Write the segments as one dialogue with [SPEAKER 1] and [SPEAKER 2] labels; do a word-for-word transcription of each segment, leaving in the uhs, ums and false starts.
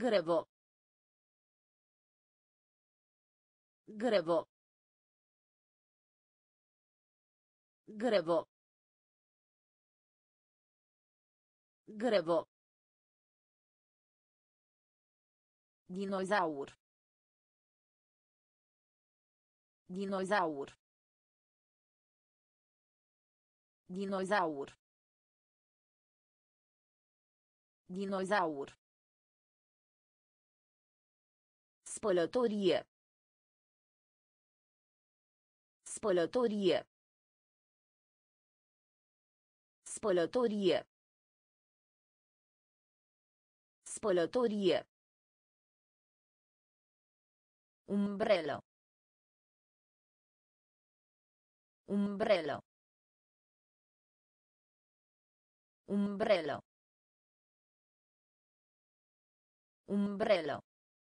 [SPEAKER 1] Grevo. Grevo. Grevo. Grevo. Dinozaur. Dinozaur. Dinozaur. Dinozaur. Spălătorie. Spălătorie. Spălătorie. Spălătorie. Umbrello. Umbrello. Umbrello. Umbrello.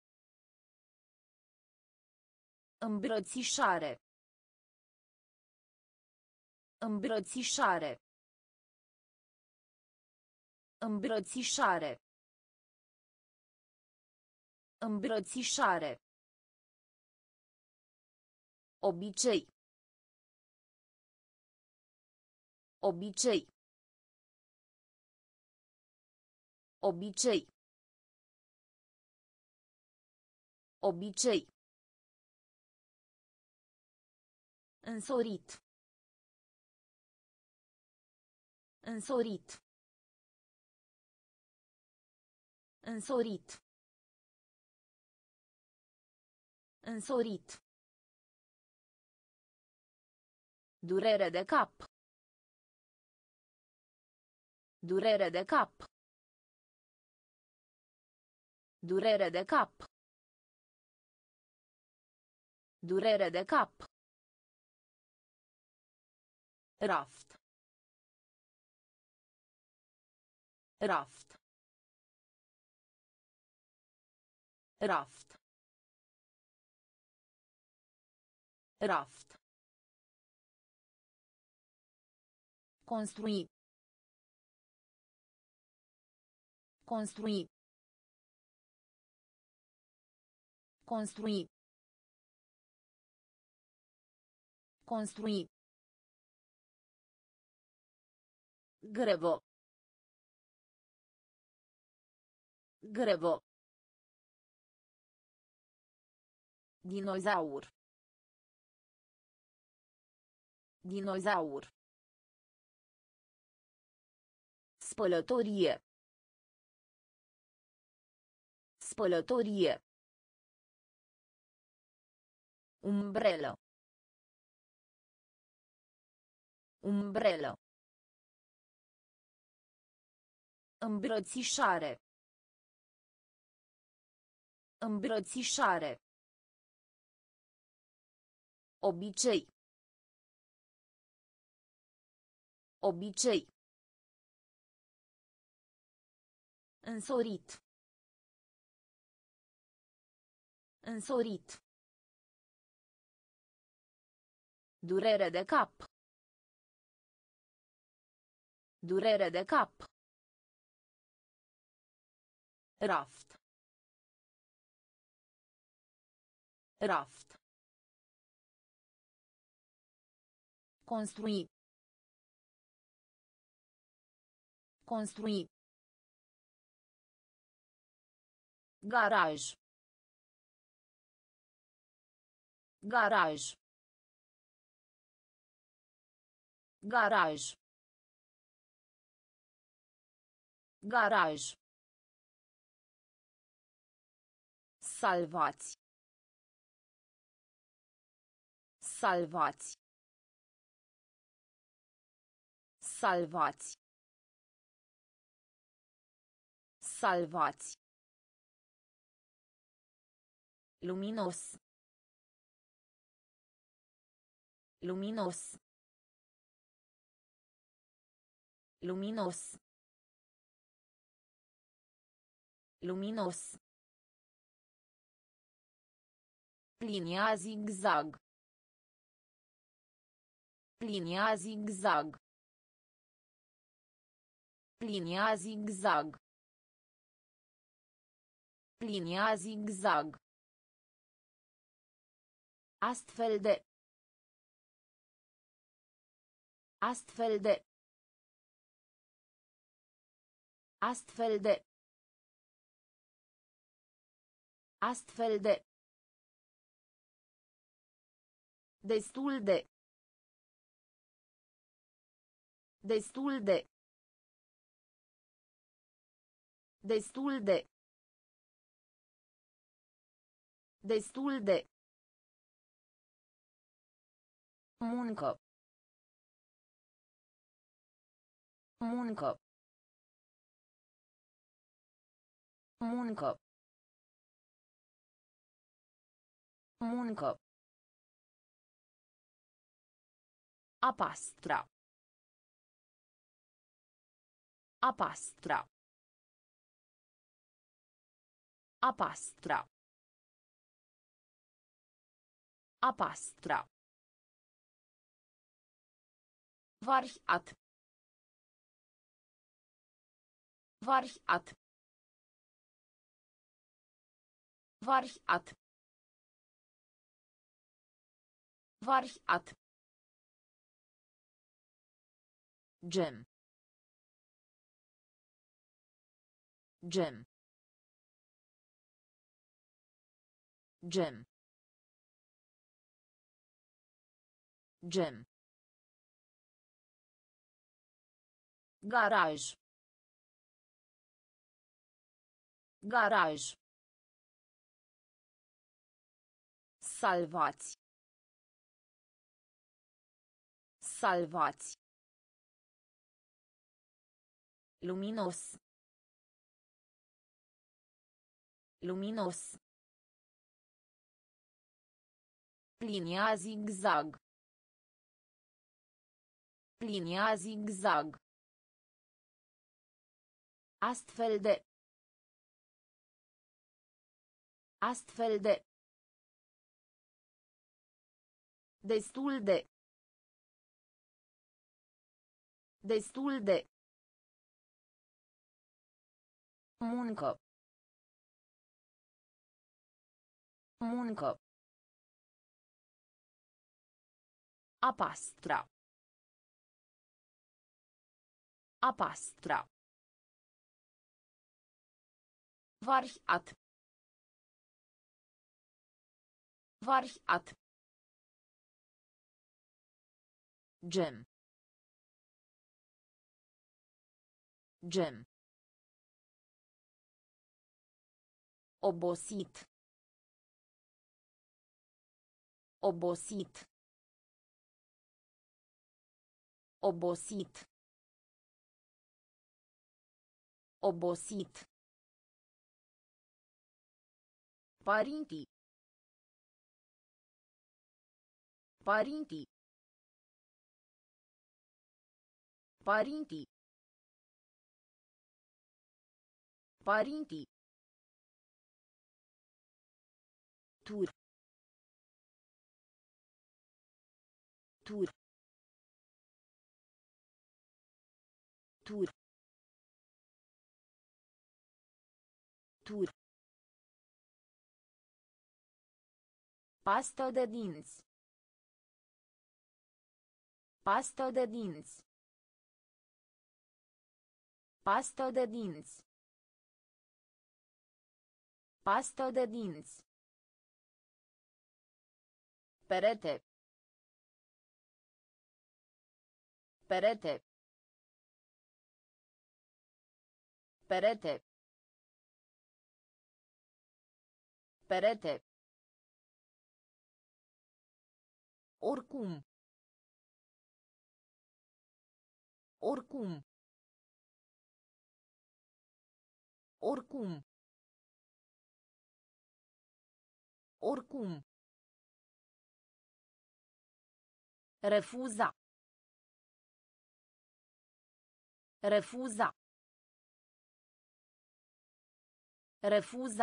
[SPEAKER 1] Îmbrățișare. Îmbrățișare. Îmbrățișare. Îmbrățișare. Obicei. Obicei. Obicei. Obicei. Însorit. Însorit. Însorit. Însorit. Durere de cap. Durere de cap. Durere de cap. Durere de cap. Raft. Raft. Raft. Raft. Construi. Construi. Construi. Construi. Grevo. Grevo. Dinozaur. Dinozaur. Spălătorie. Spălătorie. Umbrello. Umbrello. Îmbrățișare. Îmbrățișare. Obicei. Obicei. Însorit. Însorit. Durere de cap. Durere de cap. Raft. Raft. Construi. Construi. Garaj. Garaj. Garaj. Garaj. Salvați. Salvați. Salvați. Salvați. Luminos. Luminos. Luminos. Luminos. Linia zigzag. Linia zigzag. Linia zigzag. Linia zigzag. Astfel de. Astfel de. Astfel de. Astfel de. Destul de. Destul de. Destul de. Destul de. Muncă. Muncă. Muncă. Muncă. A pastra. A pastra. A pastra. A pastra. Variat. Variat. Variat. Variat. Gem. Gem. Gem. Gem. Garaj. Garaj. Salvați. Salvați. Luminos. Luminos. Linia zigzag. Linia zigzag. Astfel de. Astfel de. Destul de. Destul de. Muncă. Muncă. A pastra. A pastra. Variat. Variat. Gem. Gem. Obosit. Obosit. Obosit. Obosit. Părinții. Părinții. Părinții. Părinții. Tur. Tur. Tur. Tur. Pastă de dinți. Pastă de dinți. Pastă de dinți. Pastă de dinți. Perete. Perete. Perete. Perete. Oricum. Oricum. Oricum. Oricum. Refuza. Refuza. Refuza.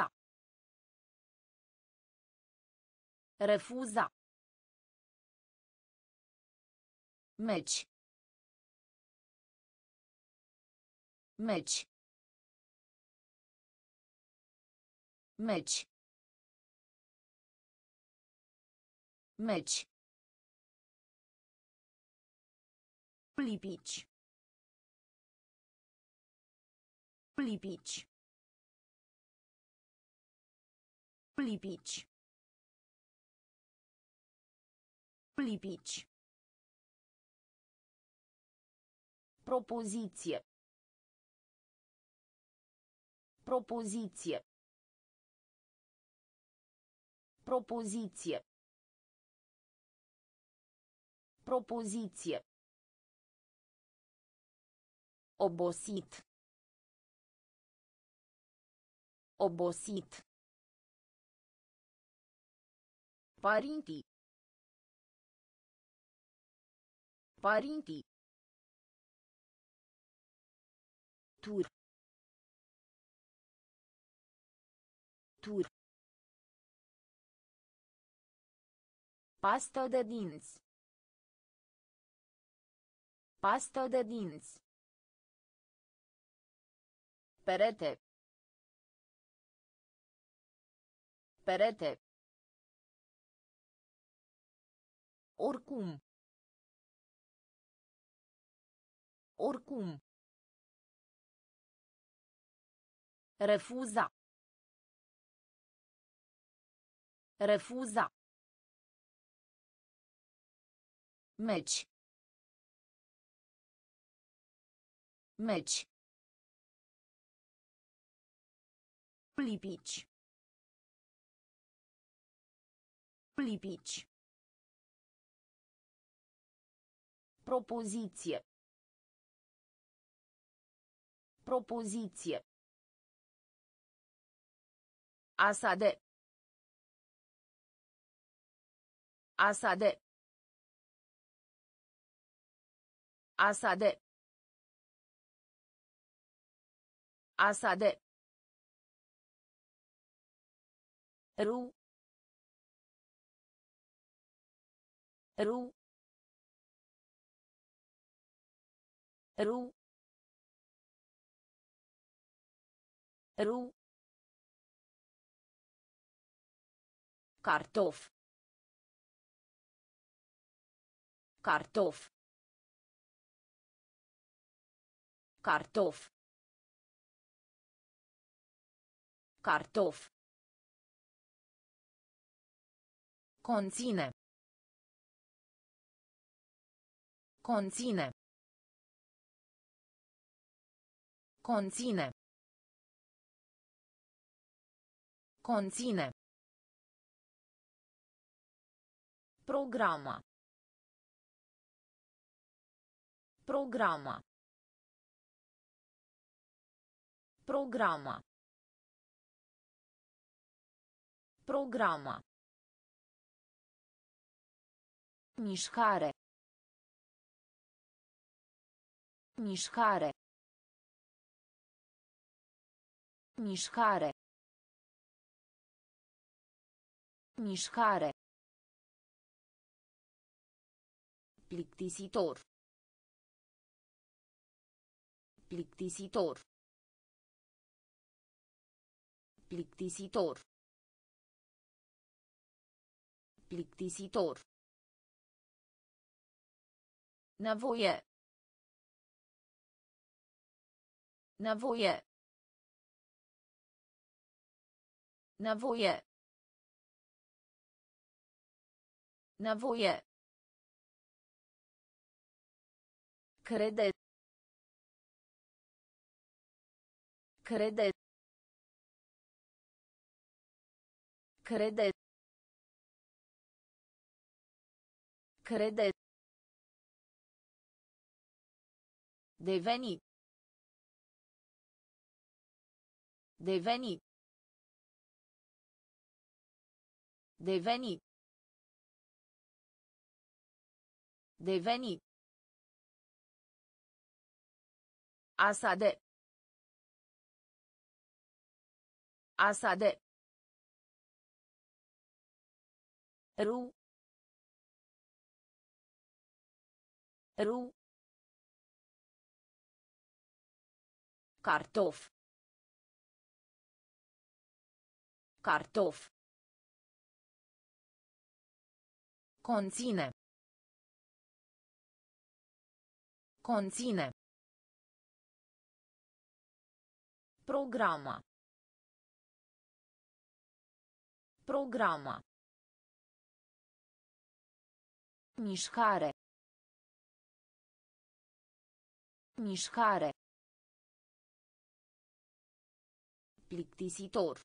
[SPEAKER 1] Refuza. Meci. Meci. Meci. Meci. Lipici. Lipici. Lipici. Lipici. Propoziție. Propoziție. Propoziție. Propoziție. Obosit. Obosit. Părinții. Părinții. Tur. Tur. Pastă de dinți. Pastă de dinți. Perete. Perete. Oricum. Oricum. Refuza. Refuza. Meci. Meci. Lipici. Lipici. Propoziție. Propoziție. Asade. Asade. Asade. Asade. Ru. Ru. Ru. Ru. Cartof. Cartof. Cartof. Cartof. Conține. Conține. Conține. Conține. Programa. Programa. Programa. Programa. Mișcare. Mișcare. Mișcare. Mișcare. Plictisitor. Plictisitor. Plictisitor. Plictisitor. Nevoie. Nevoie. Nevoie. Nevoie. Crede. Crede. Crede. Crede. Deveni. Deveni. Deveni. Deveni. Asade. Asade. Ru. Ru. Cartof. Cartof. Conține. Conține. Programa. Programa. Mișcare. Mișcare. Plictisitor.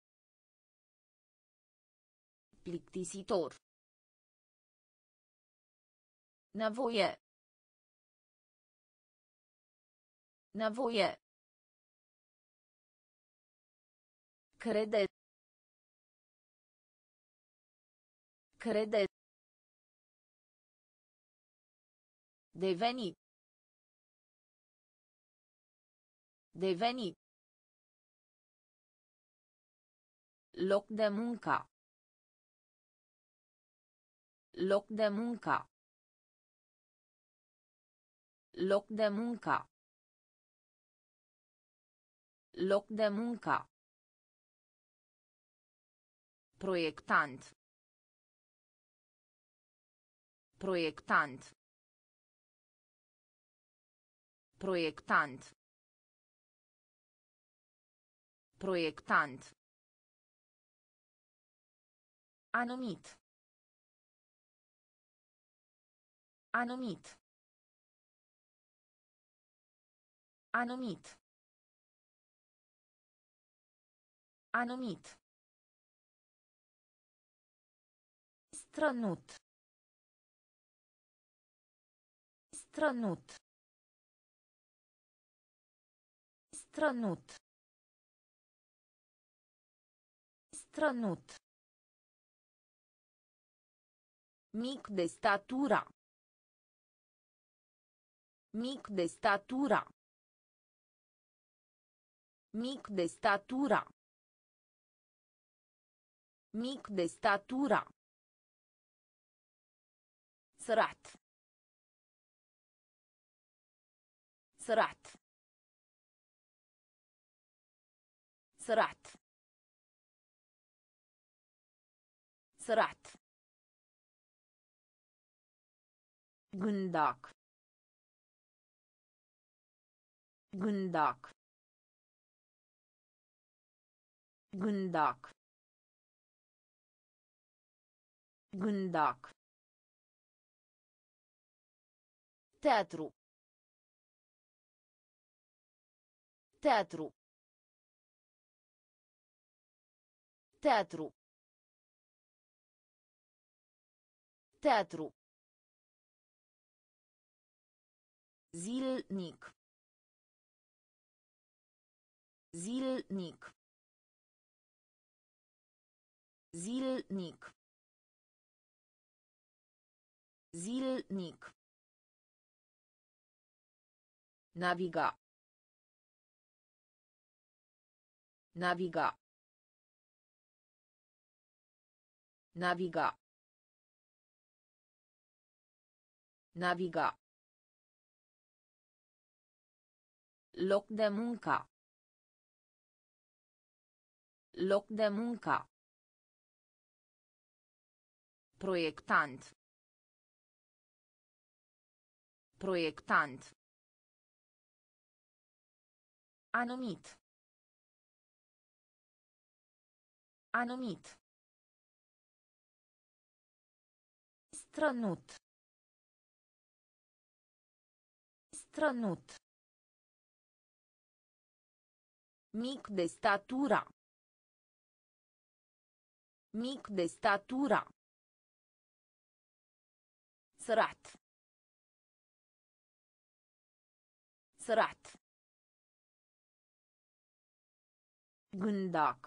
[SPEAKER 1] Plictisitor. Nevoie. Nevoie. Crede. Crede. Deveni. Deveni. Loc de muncă. Loc de muncă. Loc de muncă. Loc de muncă. Proiectant. Proiectant. Proiectant. Proiectant. Anumit. Anumit. Anumit. Anumit. Strănut. Strănut. Strănut. Strănut. Mic de statura. Mic de statura. Mic de statura. Mic de statura. Sărat. Sărat. Sărat. Sărat. Gândac. Gândac. Gândac. Gândac. Teatru. Teatru. Teatru. Teatru. Zilnic. Zilnic. Zilnic. Zilnic. Naviga. Naviga. Naviga. Naviga. Loc de muncă. Loc de muncă. Proiectant. Proiectant. Anumit. Anumit. Strănut. Strănut. Mic de statura. Mic de statura. Sărat. Sărat. Gândac.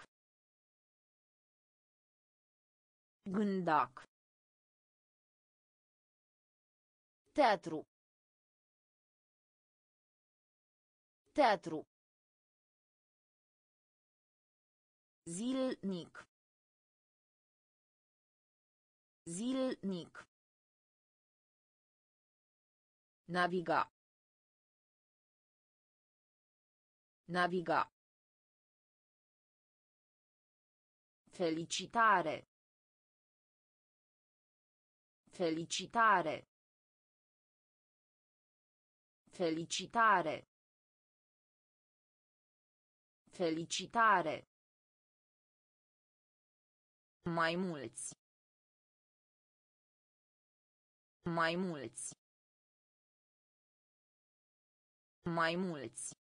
[SPEAKER 1] Gândac. Teatru. Teatru. Zilnic. Zilnic. Naviga. Naviga. Felicitare. Felicitare. Felicitare. Felicitare. Mai mulți. Mai mulți. Mai mulți.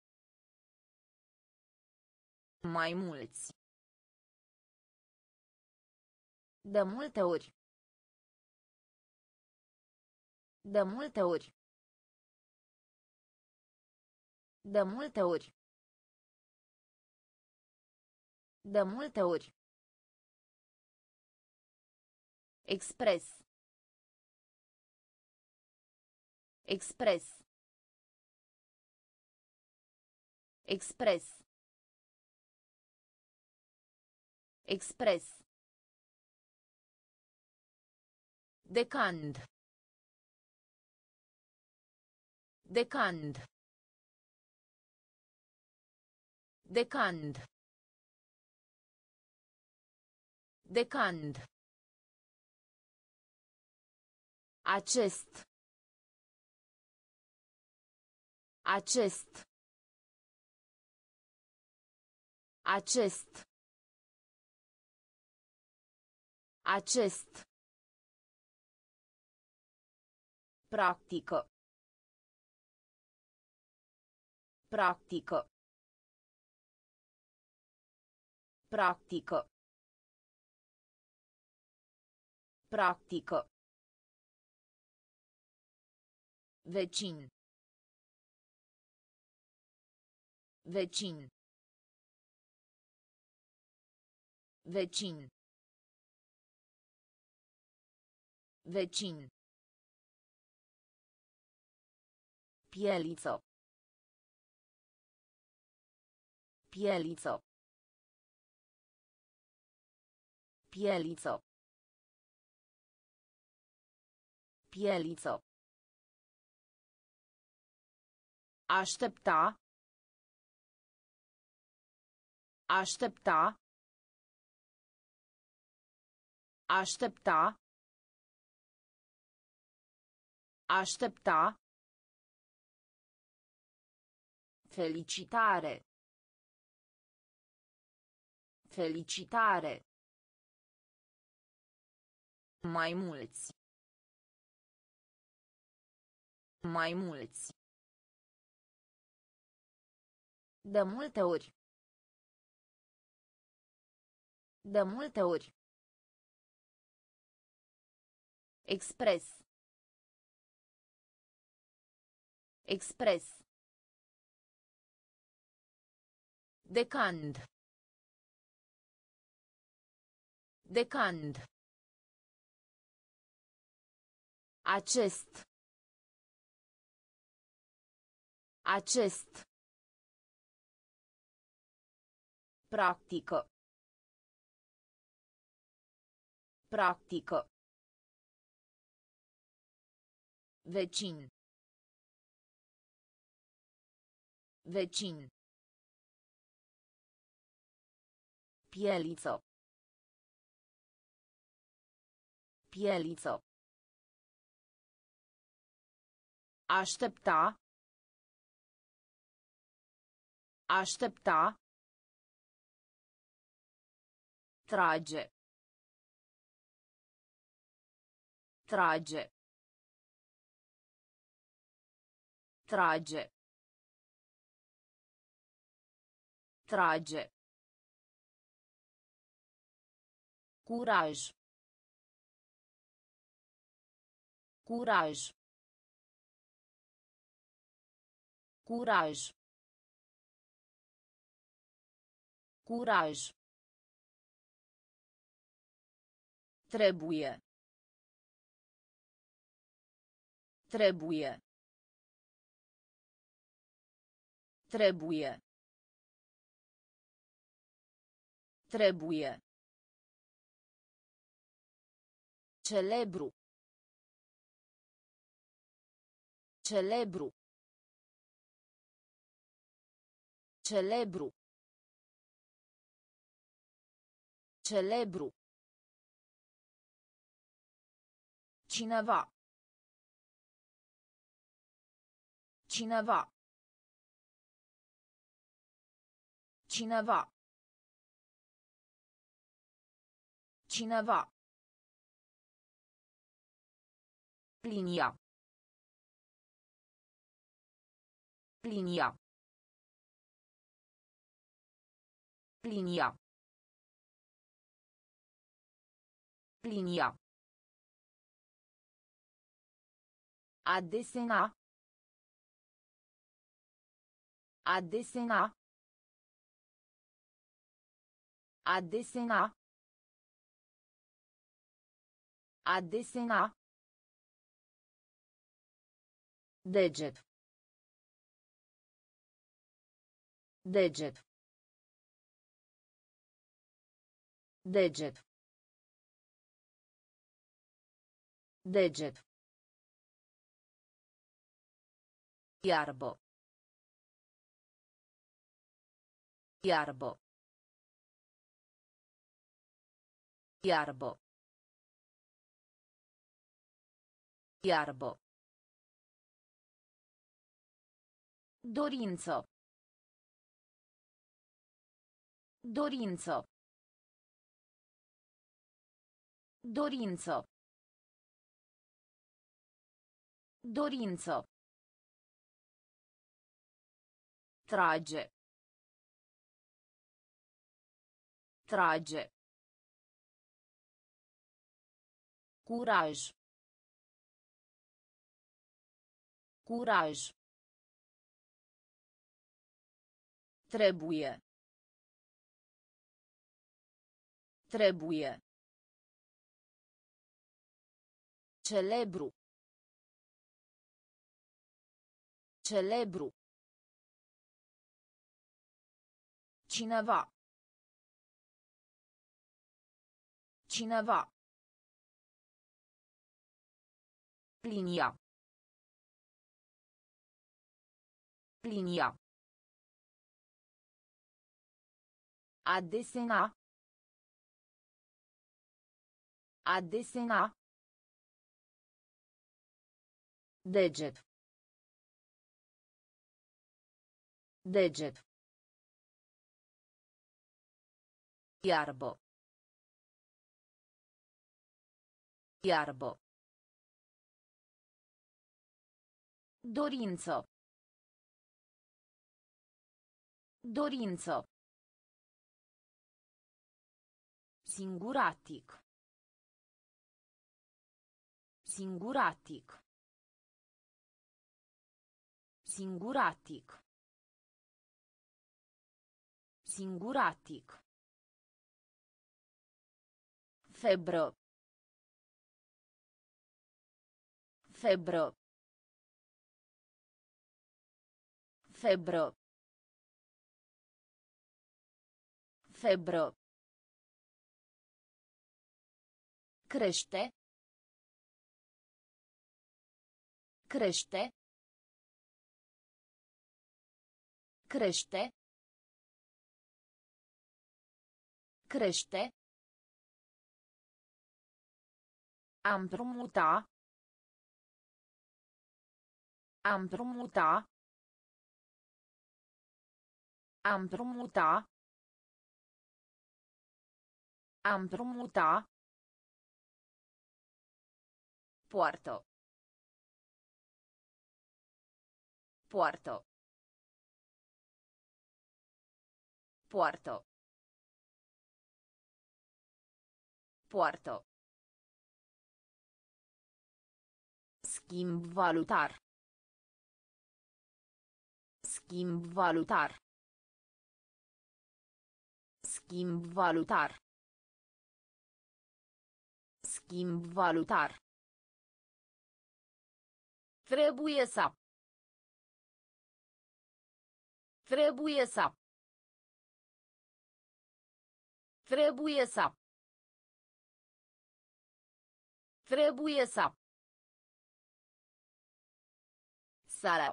[SPEAKER 1] Mai mulți. De multe ori. De multe ori. De multe ori. De multe ori. Expres. Expres. Expres. Expres. Decand. Decand. Decand. Decand. Acest. Acest. Acest. Acest. Practică. Practică. Practică. Practică. Vecin. Vecin. Vecin. Vecin. Pieliță. Pieliță. Pieliță. Pieliță. Aștepta. Aștepta. Aștepta. Aștepta. Felicitare. Felicitare. Mai mulți. Mai mulți. De multe ori. De multe ori. Expres. Expres. Decand. Decand. Acest. Acest. Practică. Practică. Vecin. Vecin. Pieliță. Pieliță. Aștepta. Aștepta. Trage. Trage. Trage. Trage. Curaj. Curaj. Curaj. Curaj. Trebuie. Trebuie. Trebuie. Trebuie. Celebru. Celebru. Celebru. Celebru. Cineva. Cineva. Cineva. Cineva. Linia. Linia. Linia. Linia. A desena. A desena. A desena. A desena. Deget. Deget. Deget. Deget. Iarbă. Iarbă. Iarbă. Iarbă. Dorință. Dorință. Dorință. Dorință. Trage. Trage. Curaj. Curaj. Trebuie. Trebuie. Celebru. Celebru. Cineva. Cineva. Linia. Linia. A desena. A desena. Deget. Deget. Iarbă. Iarbă. Dorință. Dorință. Singuratic. Singuratic. Singuratic. Singuratic. Febră. Febră. Febră. Febră. Crește. Crește. Crește. Crește. A împrumuta. A împrumuta. A împrumuta. A împrumuta. Poartă. Poartă. Poartă. Poartă. Schimb valutar. Schimb valutar. Schimb valutar. Schimb valutar. Trebuie să. Trebuie să. Trebuie să. Trebuie să. Sala.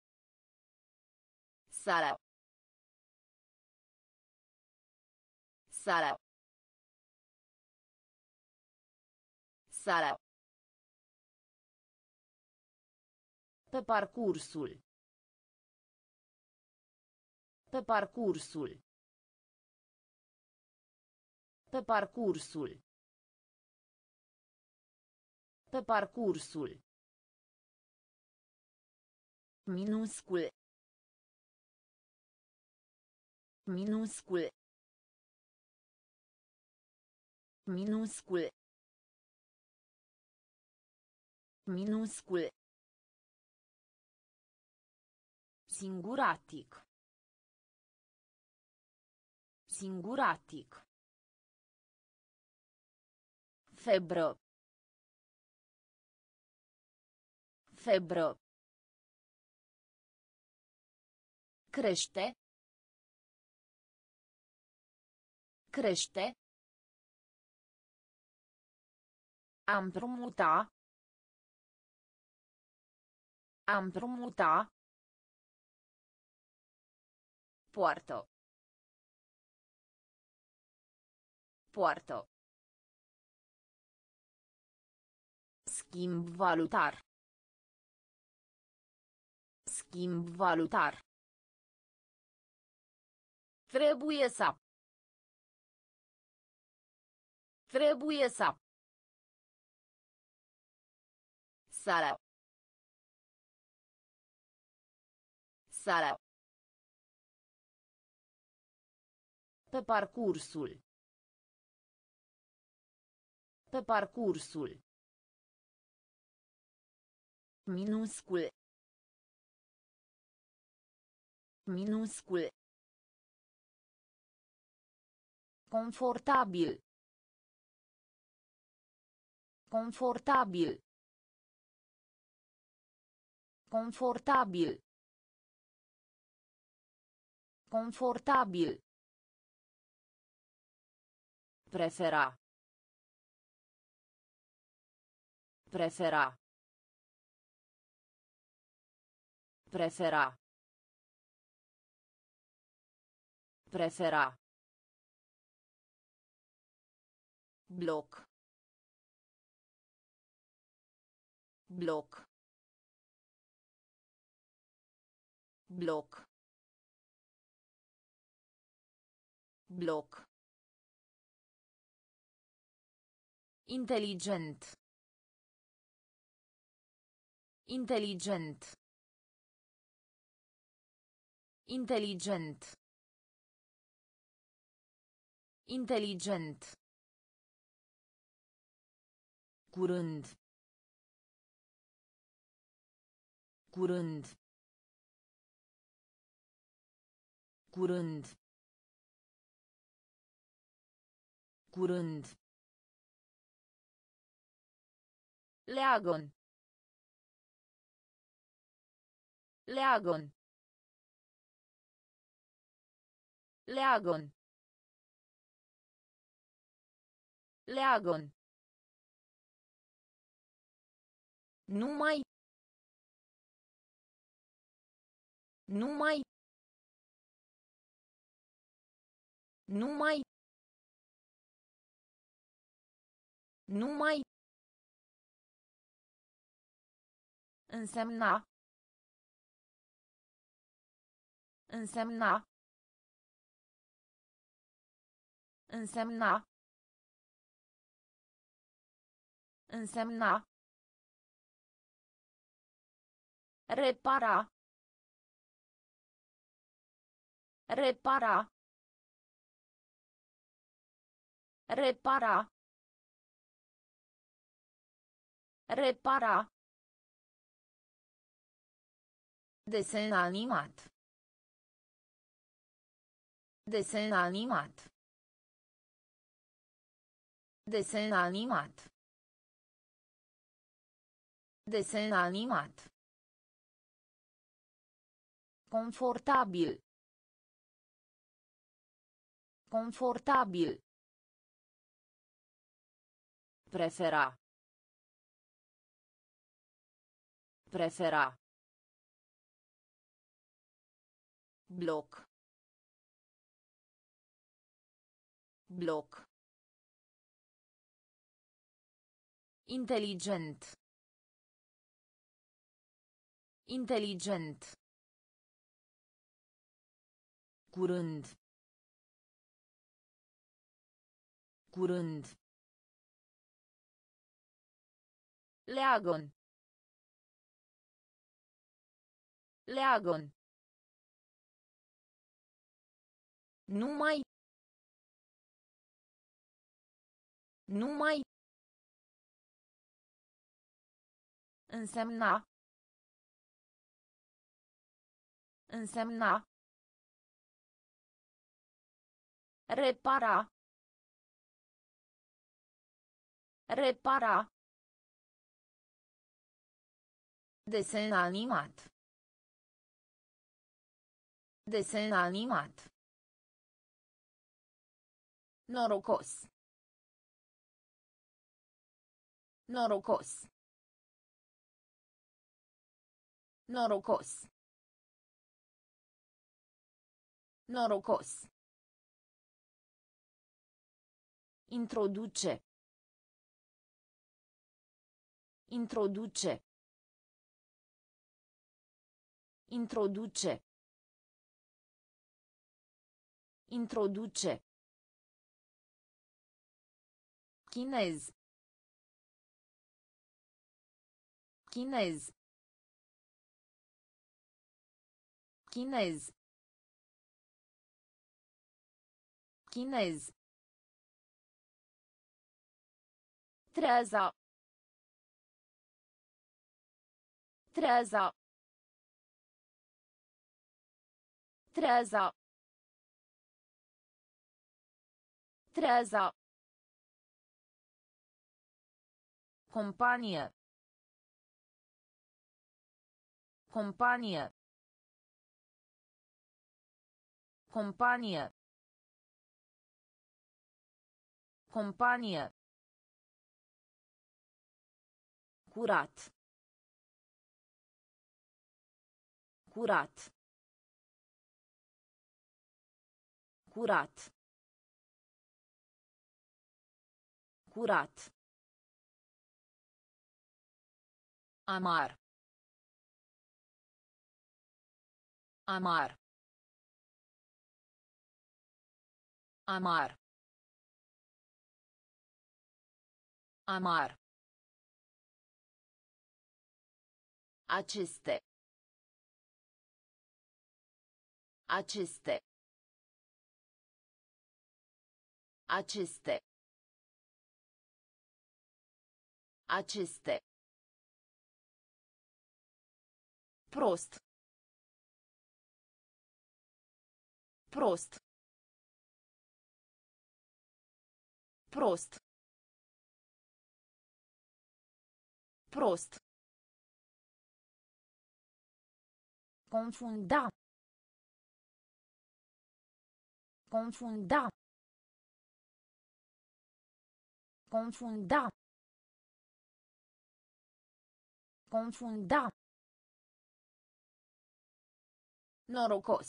[SPEAKER 1] Sala. Sala. Sala. Pe parcursul. Pe parcursul. Pe parcursul. Pe parcursul. Minuscul. Minuscul. Minuscul. Minuscul. Singuratic. Singuratic. Febră. Febră. Crește. Crește. A împrumuta. A împrumuta. Poartă. Poartă. Schimb valutar. Schimb valutar. Trebuie să. Trebuie să. Sala. Sala. Pe parcursul. Pe parcursul. Minuscul. Minuscul. Confortabil. Confortabil. Confortabil. Confortabil. Prefera. Prefera. Prefera. Prefera. Bloc. Bloc. Bloc. Bloc. Inteligent. Inteligent. Inteligent. Inteligent. Curând. Curând. Curând. Curând. Leagăn. Leagăn. Leagăn. Leagăn. Numai. Numai. Numai. Numai. Însemna. Însemna. Însemna. Însemna. Repara. Repara. Repara. Repara. Desen animat. Desen animat. Desen animat. Desen animat. Confortabil. Confortabil. Prefera. Prefera. Bloc. Bloc. Inteligent. Inteligent. Curând. Curând. Leagăn. Leagăn. Numai. Numai. Însemna. Însemna. Repara. Repara. Desen animat. Desen animat. Norocos. Norocos. Norocos. Norocos. Introduce. Introduce. Introduce. Introduce. Chinez. Chinez. Chinez. Chinez. Treaza. Treaza. Treaza. Treaza. Companie. Companie. Companie. Companie. Curat. Curat. Curat. Curat. Amar. Amar. Amar. Amar. Aceste. Aceste. Aceste. Aceste. Prost. Prost. Prost. Prost. Confunda. Confunda. Confunda. Confunda. Norocos.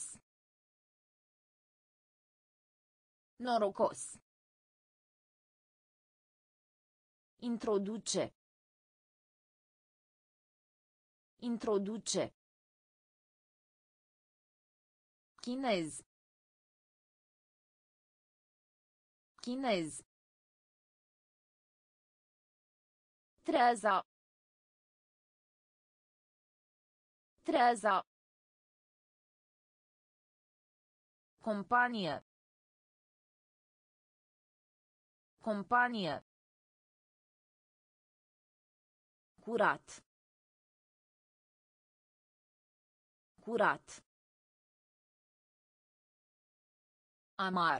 [SPEAKER 1] Norocos. Introduce. Introduce. Chinez. Chinez. Treaza. Treaza. Companie. Companie. Curat. Curat. Amar.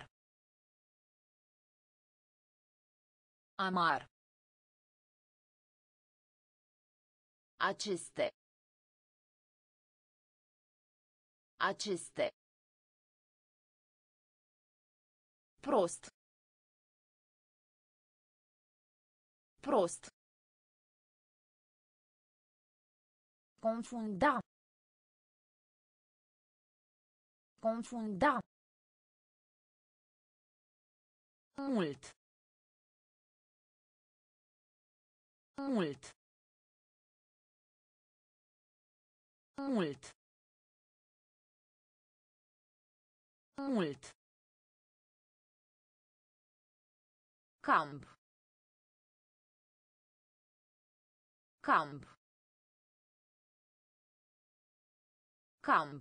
[SPEAKER 1] Amar. Aceste. Aceste. Prost. Prost. Confunda. Confunda. Mult. Mult. Mult. Mult. Camp. Camp. Camp.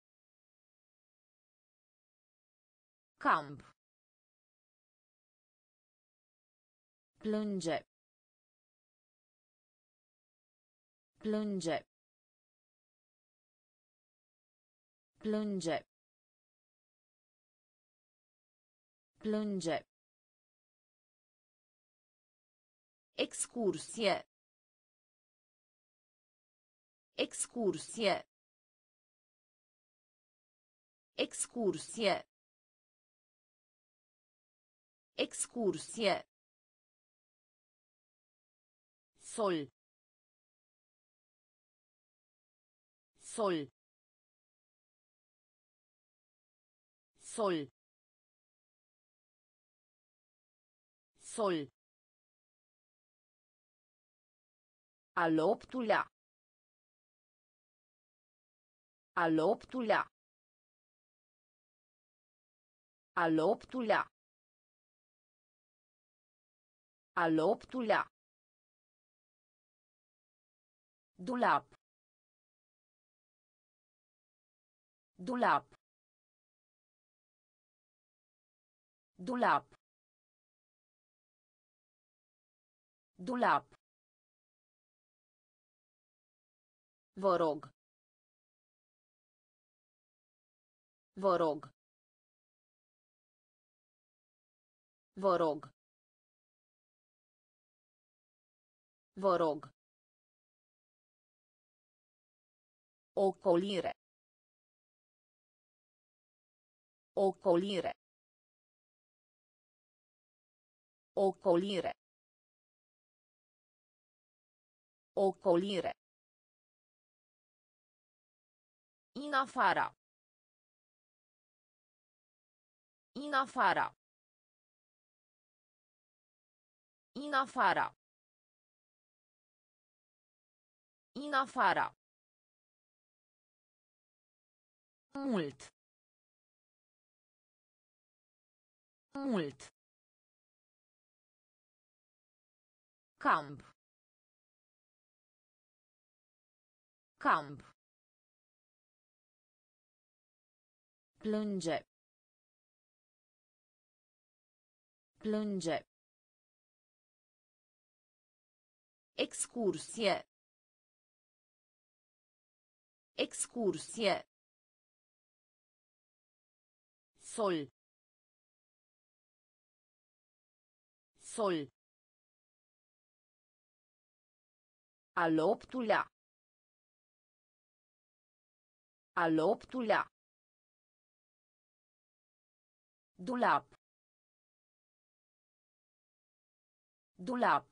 [SPEAKER 1] Camp. Plânge. Plânge. Plânge. Plânge. Excursie. Excursie. Excursie. Excursie. Sol. Sol. Sol. Sol. Al optulea. Al optulea. Al optulea. Al optulea. Dulap. Dulap. Dulap. Dulap. Vă rog. Vă rog. Vă rog. Vă rog. Ocolire. Ocolire. Ocolire. Ocolire. In afara. In afara. In afara. In afara. Mult. Mult. Camp. Camp. Plânge. Plânge. Excursie. Excursie. Sol. Sol. Al optulea. Al optulea. Dulap. Dulap.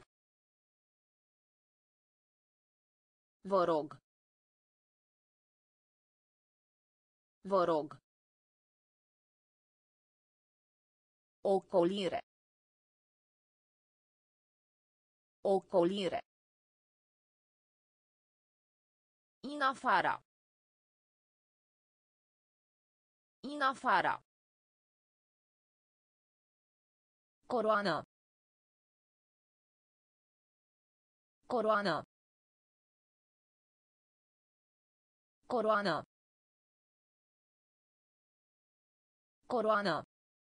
[SPEAKER 1] Vă rog. Vă rog. Ocolire. Ocolire. In afara. In afara. Coroană. Coroană. Coroană. Coroană.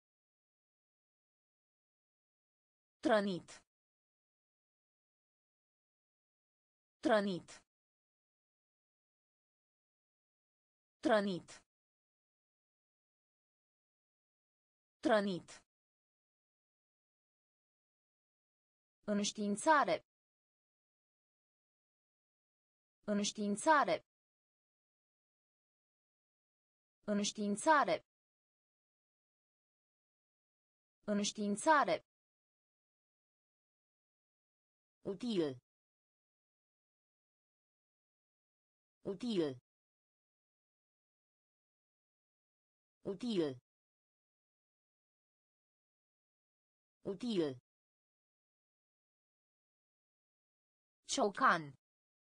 [SPEAKER 1] Trănit. Trănit. Trănit. Trănit. Înștiințare. Înștiințare. Înștiințare. Înștiințare. Util. Util. Util. Util. Ciocan.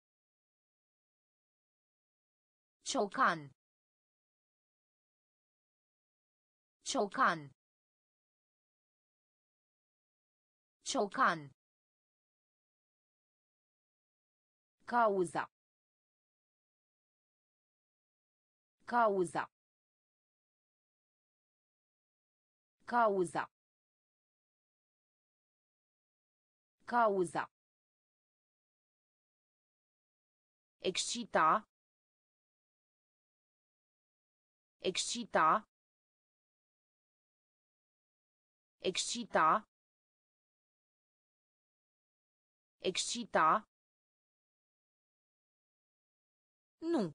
[SPEAKER 1] Ciocan. Ciocan. Ciocan. Cauza. Cauza. Cauza. Cauza. Excita. Excita. Excita. Excita. Nu.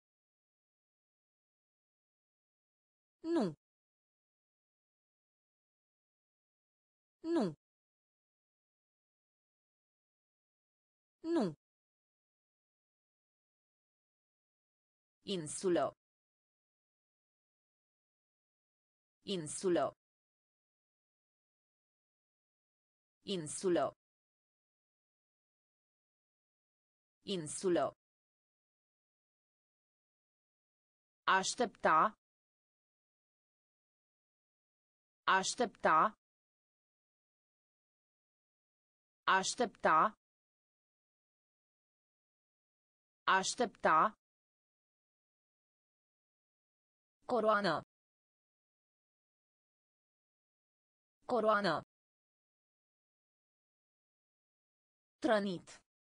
[SPEAKER 1] Nu. Nu. Nu. Insulo. Insulo. Insulo. Insulo. Aștepta. Aștepta. Aștepta. Aștepta. Coroană. Coroană. Trănit.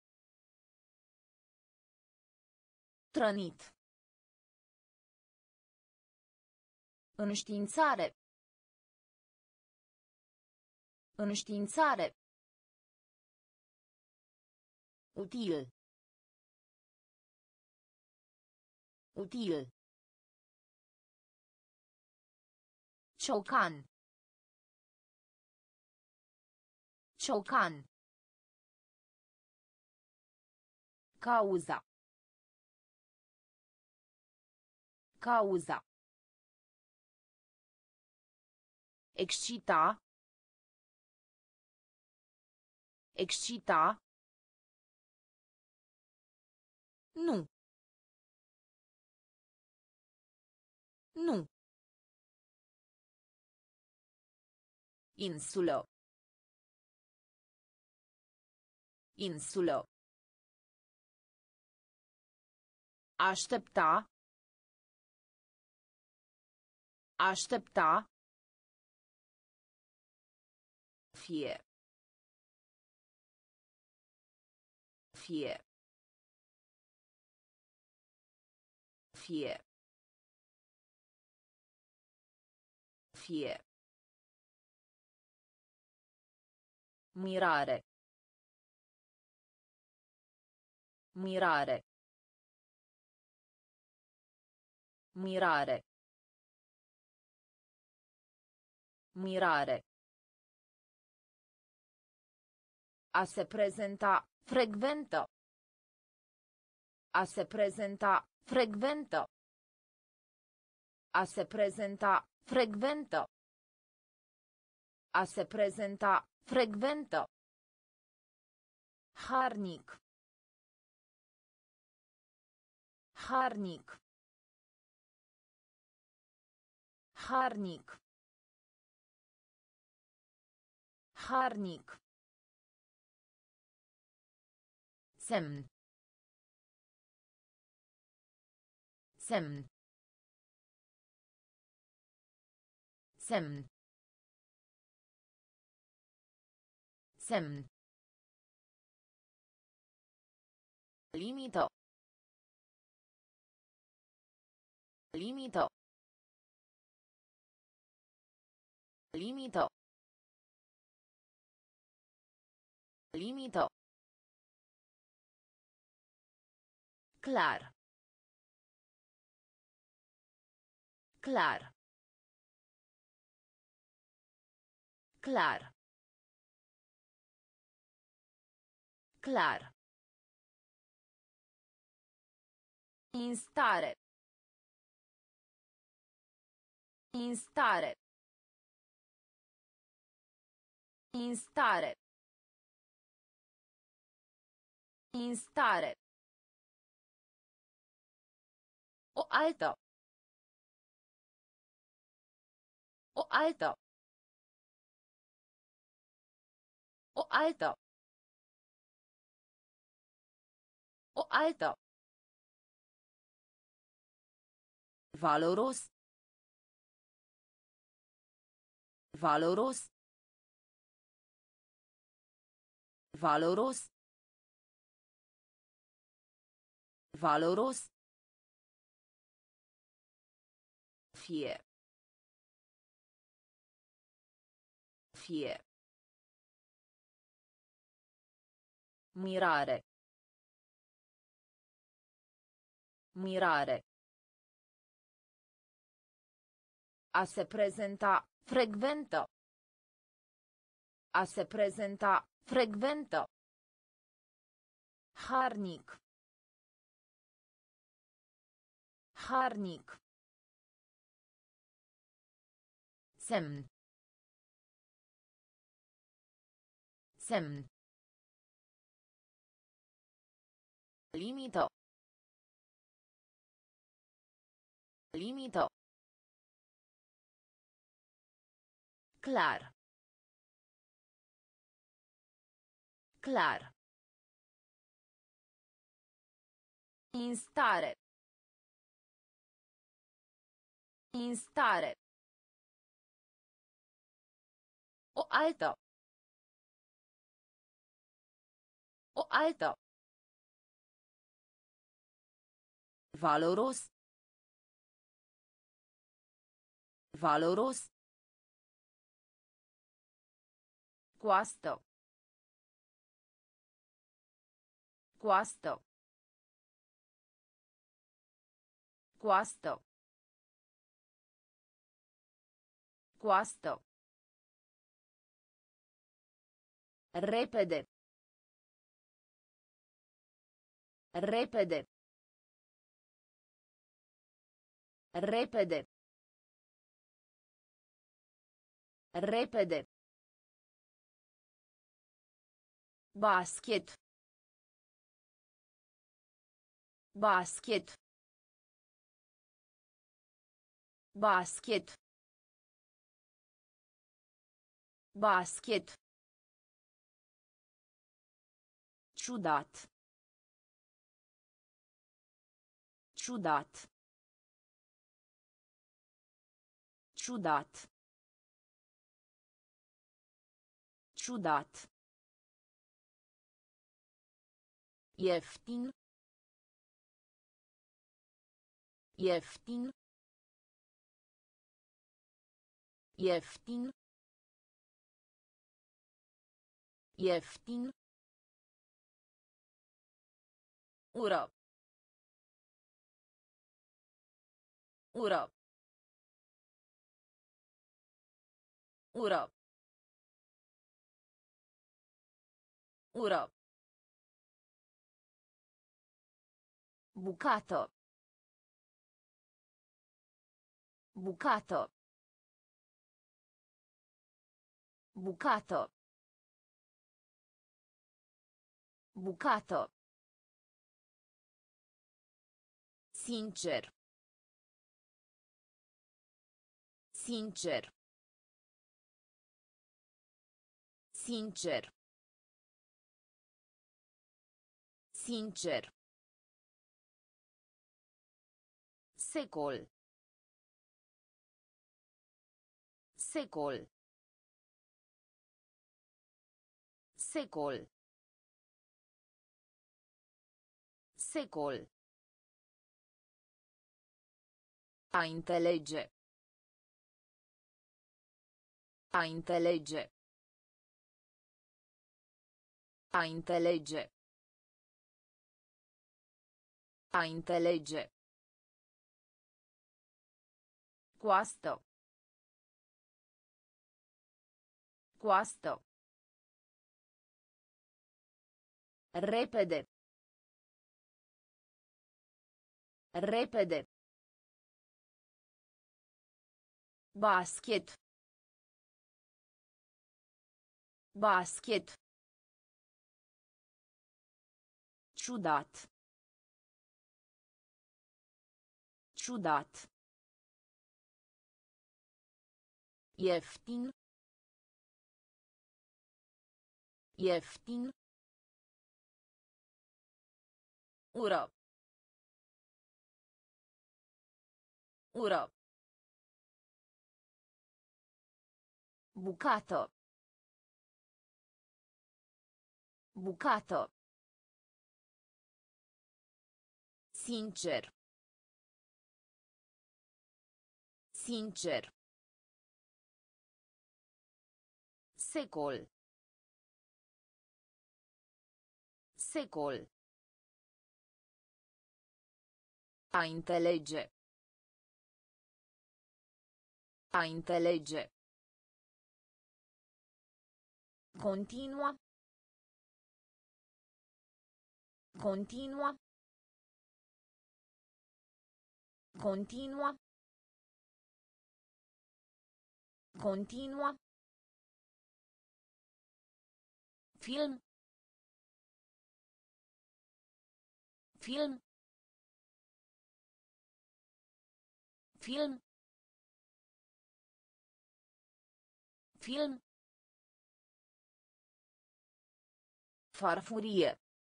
[SPEAKER 1] Trănit. Înștiințare. Înștiințare. Util. Util. Ciocan. Ciocan. Cauza. Cauza. Excita. Excita. Nu. Nu. Insulo. Insulo. Aștepta. Aștepta. Fie. Fie. Fie. Fie. Mirare. Mirare. Mirare. Mirare. A se prezenta, frecventă. A se prezenta, frecventă. A se prezenta, frecventă. A se prezenta, frecventă. Harnic. Harnic. Harnic. Harnic. Semn. Semn. Semn. Semn. Limită. Limită. Limită. Limită. Clar. Clar. Clar. Clar. Instare. Instare. Instare. Instare. O altă. O altă. O altă. O altă. Valoros. Valoros. Valoros. Valoros. Fie. Fie. Mirare. Mirare. A se prezenta, frecventă. A se prezenta, frecventă. Harnic. Harnic. Semn. Semn. Limită. Limită. Clar. Clar. Instare. Instare. O altă. O altă. Valoros. Valoros. Coastă. Coastă. Coastă. Coastă. Repede. Repede. Repede. Repede. Basket. Basket. Basket. Basket. Ciudat. Ciudat. Ciudat. Ciudat. Ieftin. Ieftin. Ieftin. Ieftin. Ură. Ură. Ură. Ură. Bucată. Bucată. Bucată. Bucată. Sincer. Sincer. Sincer. Sincer. Secol. Secol. Secol. Secol. A înțelege. A înțelege. A înțelege. A înțelege. Coastă. Coastă. Repede. Repede. Basket. Basket. Ciudat. Ciudat. Ieftin. Ieftin. Ură. Ură. Bucată. Bucată. Sincer. Sincer. Secol. Secol. A înțelege. A înțelege. Continua. Continua. Continua. Continua. Film. Film. Film. Film. Farfurie.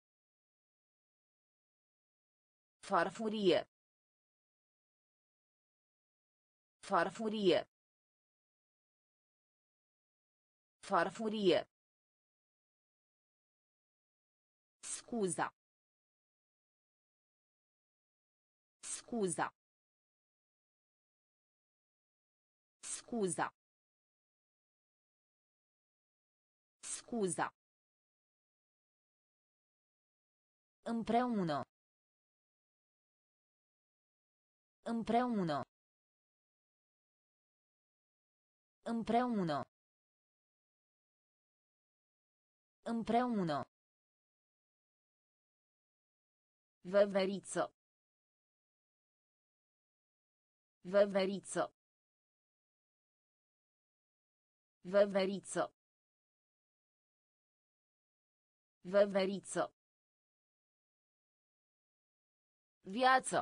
[SPEAKER 1] Farfurie. Farfurie. Farfurie. Scuza. Scuza. Scuza. Scuza. Împreună. Împreună. Împreună. Împreună. Veveriță. Veveriță. Veveriță. Veveriță. Viață.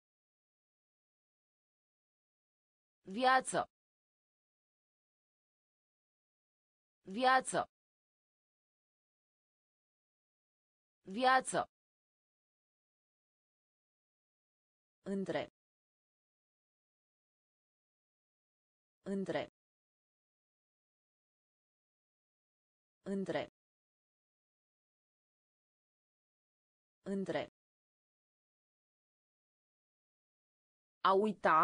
[SPEAKER 1] Viață. Viață. Viață. Între. Între. Între. Între. A uita.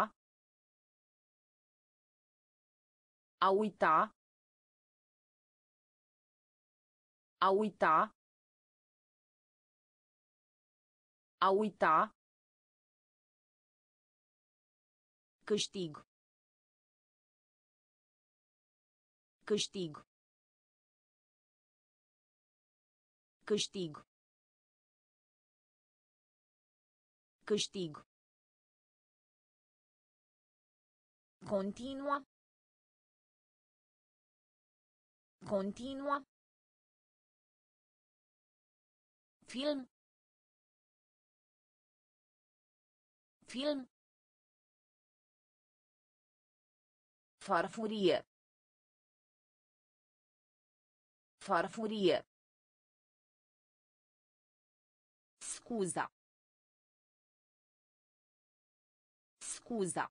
[SPEAKER 1] A uita. A uita. A uita. Câștig. Câștig. Câștig. Câștig. Continua. Continua. Film. Film. Farfurie. Farfurie. Scuza. Scuza.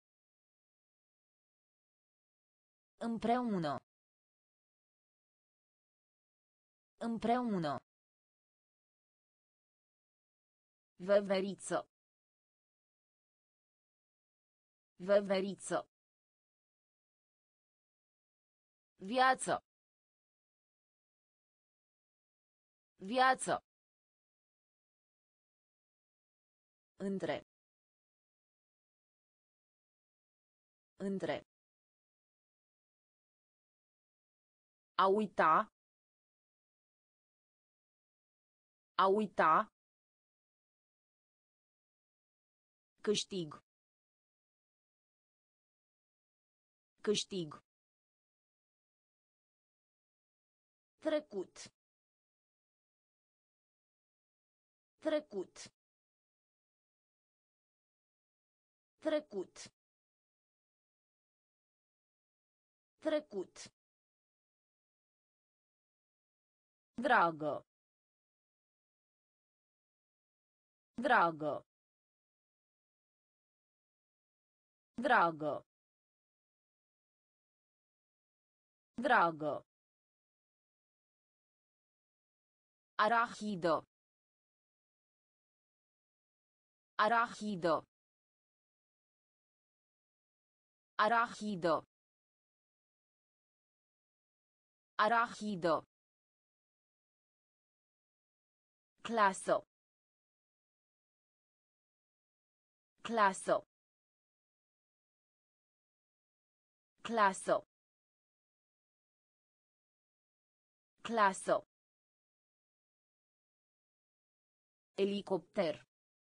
[SPEAKER 1] Împreună. Împreună. Veveriță. Veveriță. Viață. Viață. Între. Între. A uita. A uita. Câștig. Câștig. Trecut. Trecut. Trecut. Trecut. Dragă. Dragă. Dragă. Dragă. Arahidă. Arahidă. Arahidă. Arahidă. Clasă. Clasă. Clasă. Clasă. Elicopter.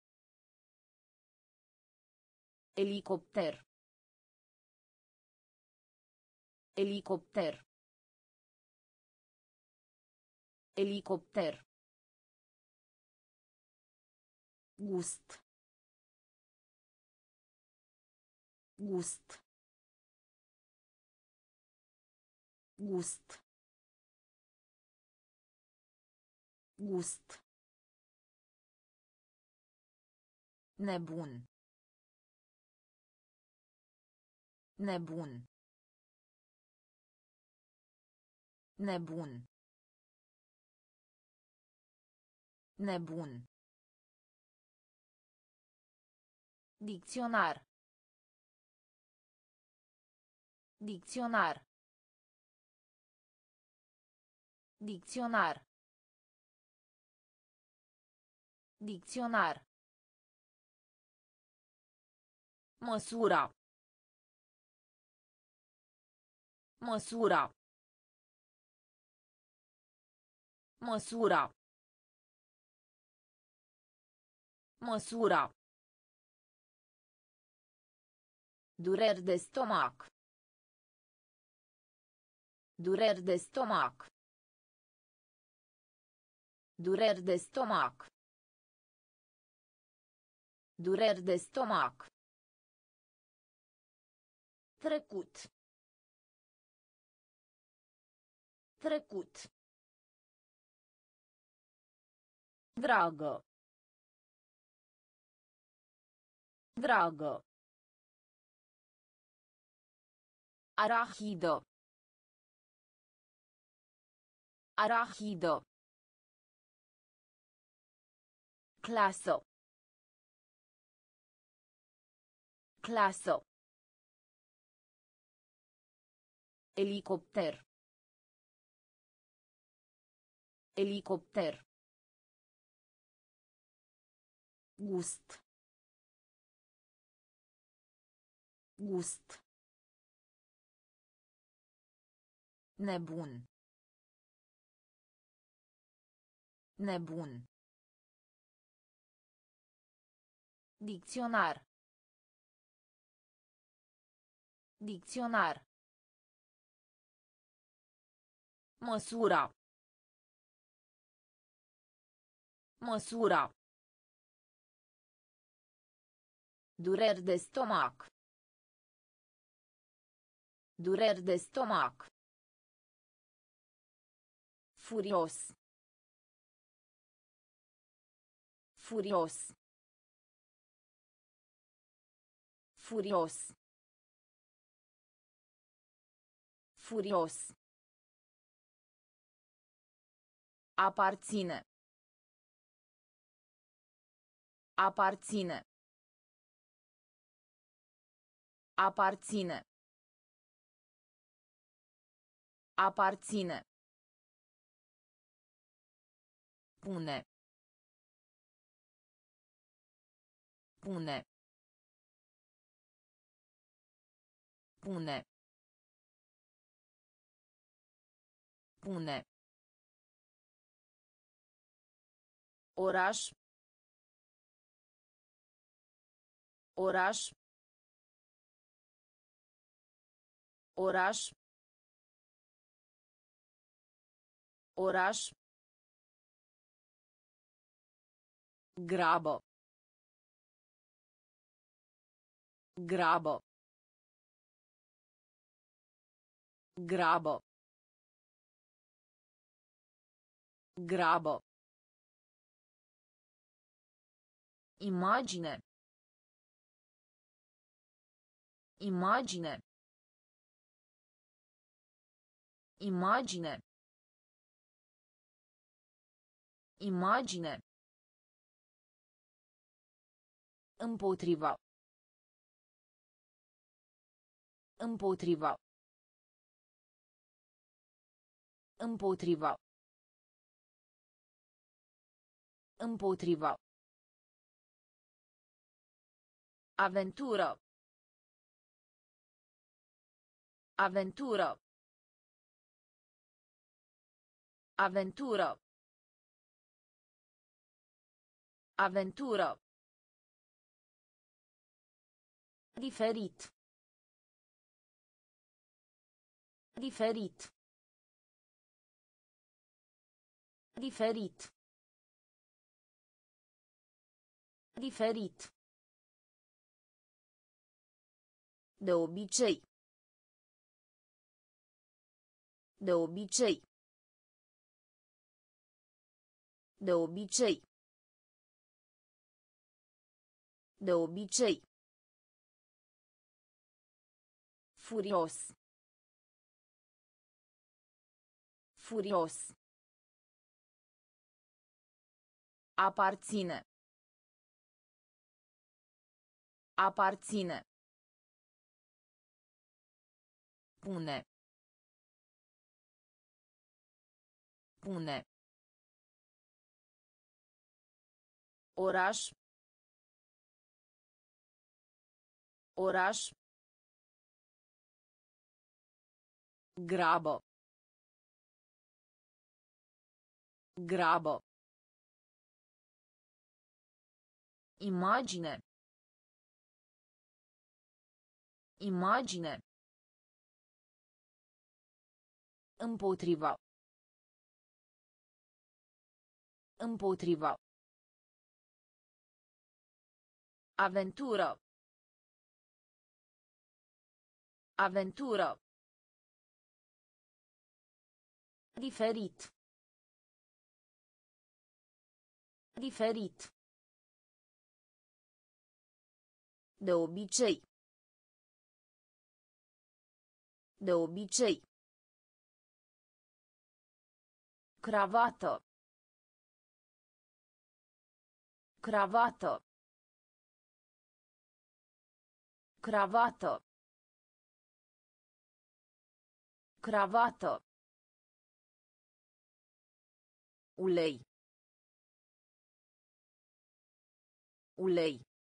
[SPEAKER 1] Elicopter. Elicopter. Elicopter. Gust. Gust. Gust. Gust. Nebun. Nebun. Nebun. Nebun. Dicționar. Dicționar. Dicționar. Dicționar. Măsura. Măsura. Măsura. Măsura. Dureri de stomac. Dureri de stomac. Dureri de stomac. Dureri de stomac. Trecut. Trecut. Dragă. Dragă. Arahidă. Arahidă. Clasă. Clasă. Elicopter. Elicopter. Gust. Gust. Nebun. Nebun. Dicționar. Dicționar. Măsura. Măsura. Dureri de stomac. Dureri de stomac. Furios. Furios. Furios. Furios. Aparține. Aparține. Aparține. Aparține. Pune. Pune. Pune. Pune. Oraș. Oraș. Oraș. Oraș. Grabă. Grabă. Grabă. Grabă. Imagine. Imagine. Imagine. Imagine. Împotriva. Împotriva. Împotriva. Împotriva. Aventură. Aventură. Aventură. Aventură. Diferit. Diferit. Diferit. Diferit. De obicei. De obicei. De obicei. De obicei. Furios. Furios. Aparține. Aparține. Pune. Pune. Oraș. Oraș. Grabă. Grabă. Imagine. Imagine. Împotriva. Împotriva. Aventură. Aventură. Diferit. Diferit. De obicei. De obicei. Cravată. Cravată. Cravată. Cravată. Ulei. Ulei.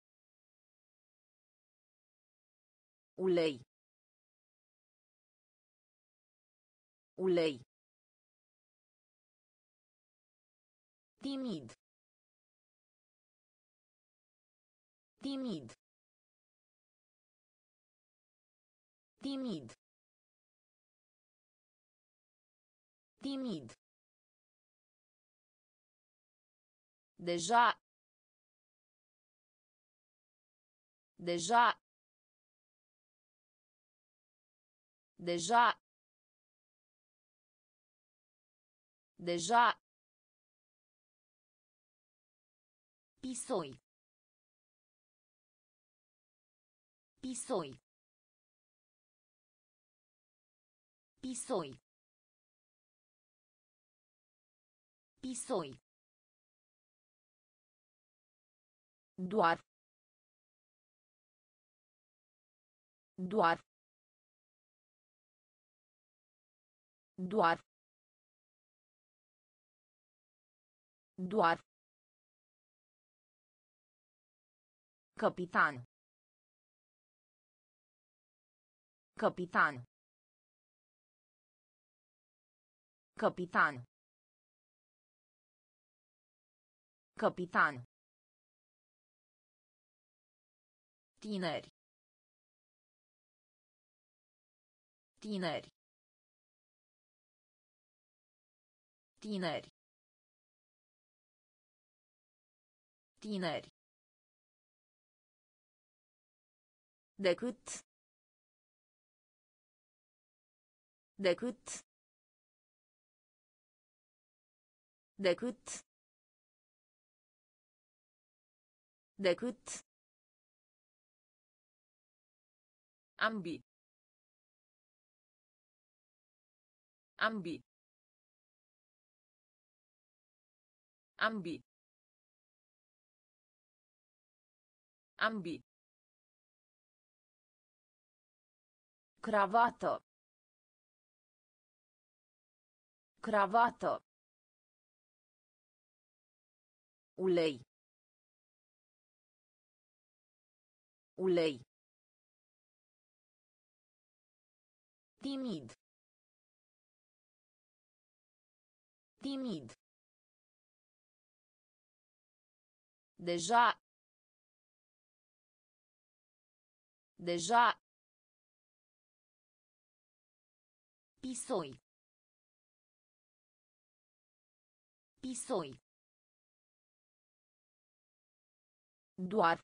[SPEAKER 1] Ulei. Ulei. Timid. Timid. Timid. Timid. Deja. Deja. Deja. Deja. Pisoi. Pisoi. Pisoi. Pisoi. Doar. Doar. Doar. Doar. Capitan. Capitan. Capitan. Capitan. Tineri. Tineri. Tineri. Tineri. Decât. Decât. Decât. Decât. Ambi. Ambi. Ambi. Ambi. Cravată. Cravată. Ulei. Ulei. Timid. Timid. Deja. Deja. Pisoi. Pisoi. Doar.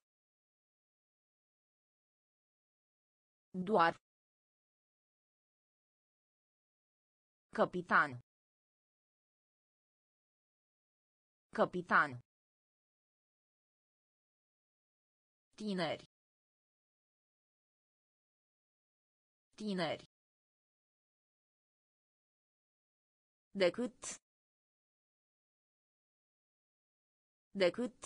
[SPEAKER 1] Doar. Capitan. Capitan. Tineri. Tineri. Decât. Decât.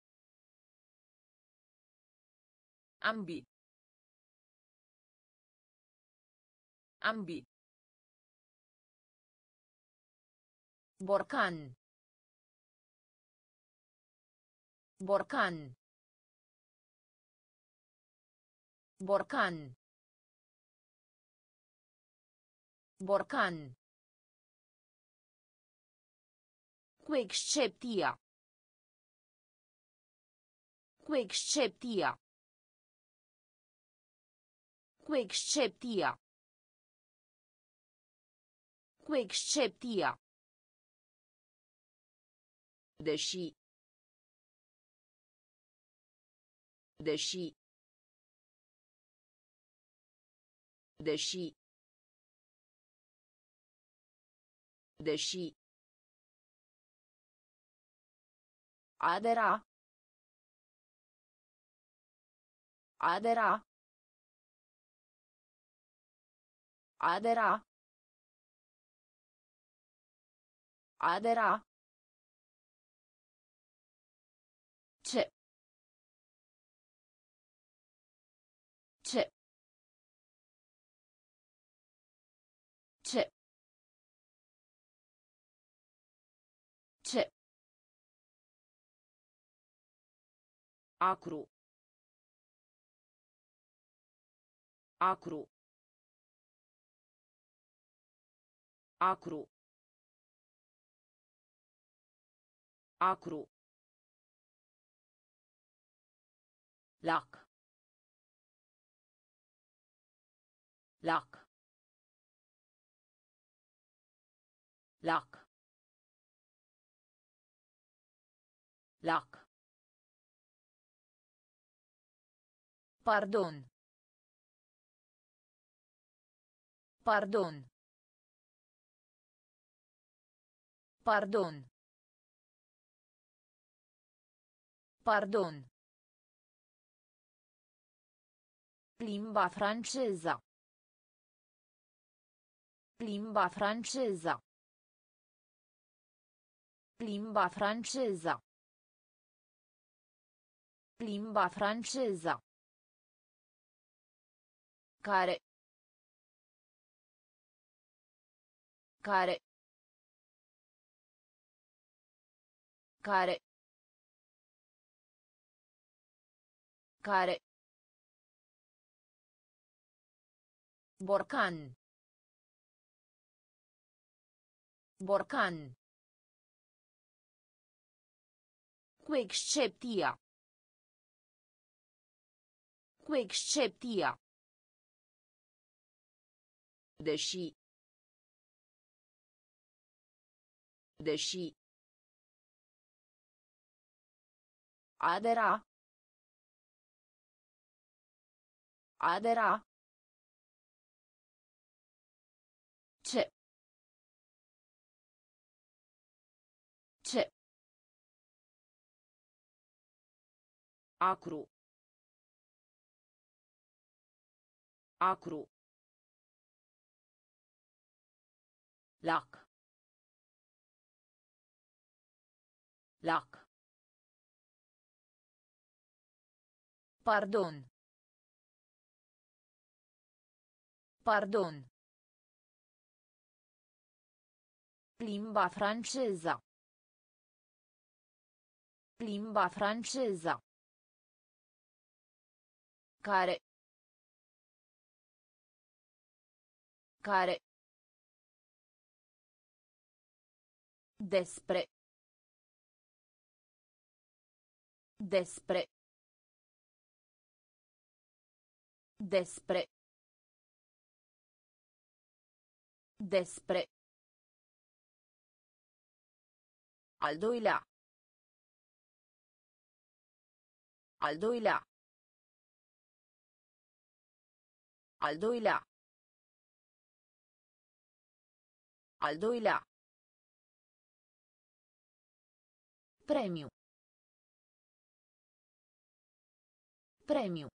[SPEAKER 1] Ambi. Ambi. Borcan. Borcan. Borcan. Borcan. Cu excepția. Cu excepția. Cu excepția. Cu excepția. Deși. Deși. Deși. Deși. Adera. Adera. Adera. Adera. Ce. Ce. Ce. Ce. Acru. Acru. Acru. Acru. Lac. Lac. Lac. Lac. Pardon. Pardon. Pardon. Pardon. Limba franceză. Limba franceză. Limba franceză. Limba franceză. Care. Care. Care. Care. Borcan. Borcan. Cu excepția. Cu excepția. Deși. Deși. Adera. Adera. Ce. Ce. Acru. Acru. Lac. Lac. Pardon. Pardon. Limba franceză. Limba franceză. Care. Care. Despre. Despre. Despre. Despre. Al doilea. Al doilea. Al doilea. Al doilea. Premiu. Premiu.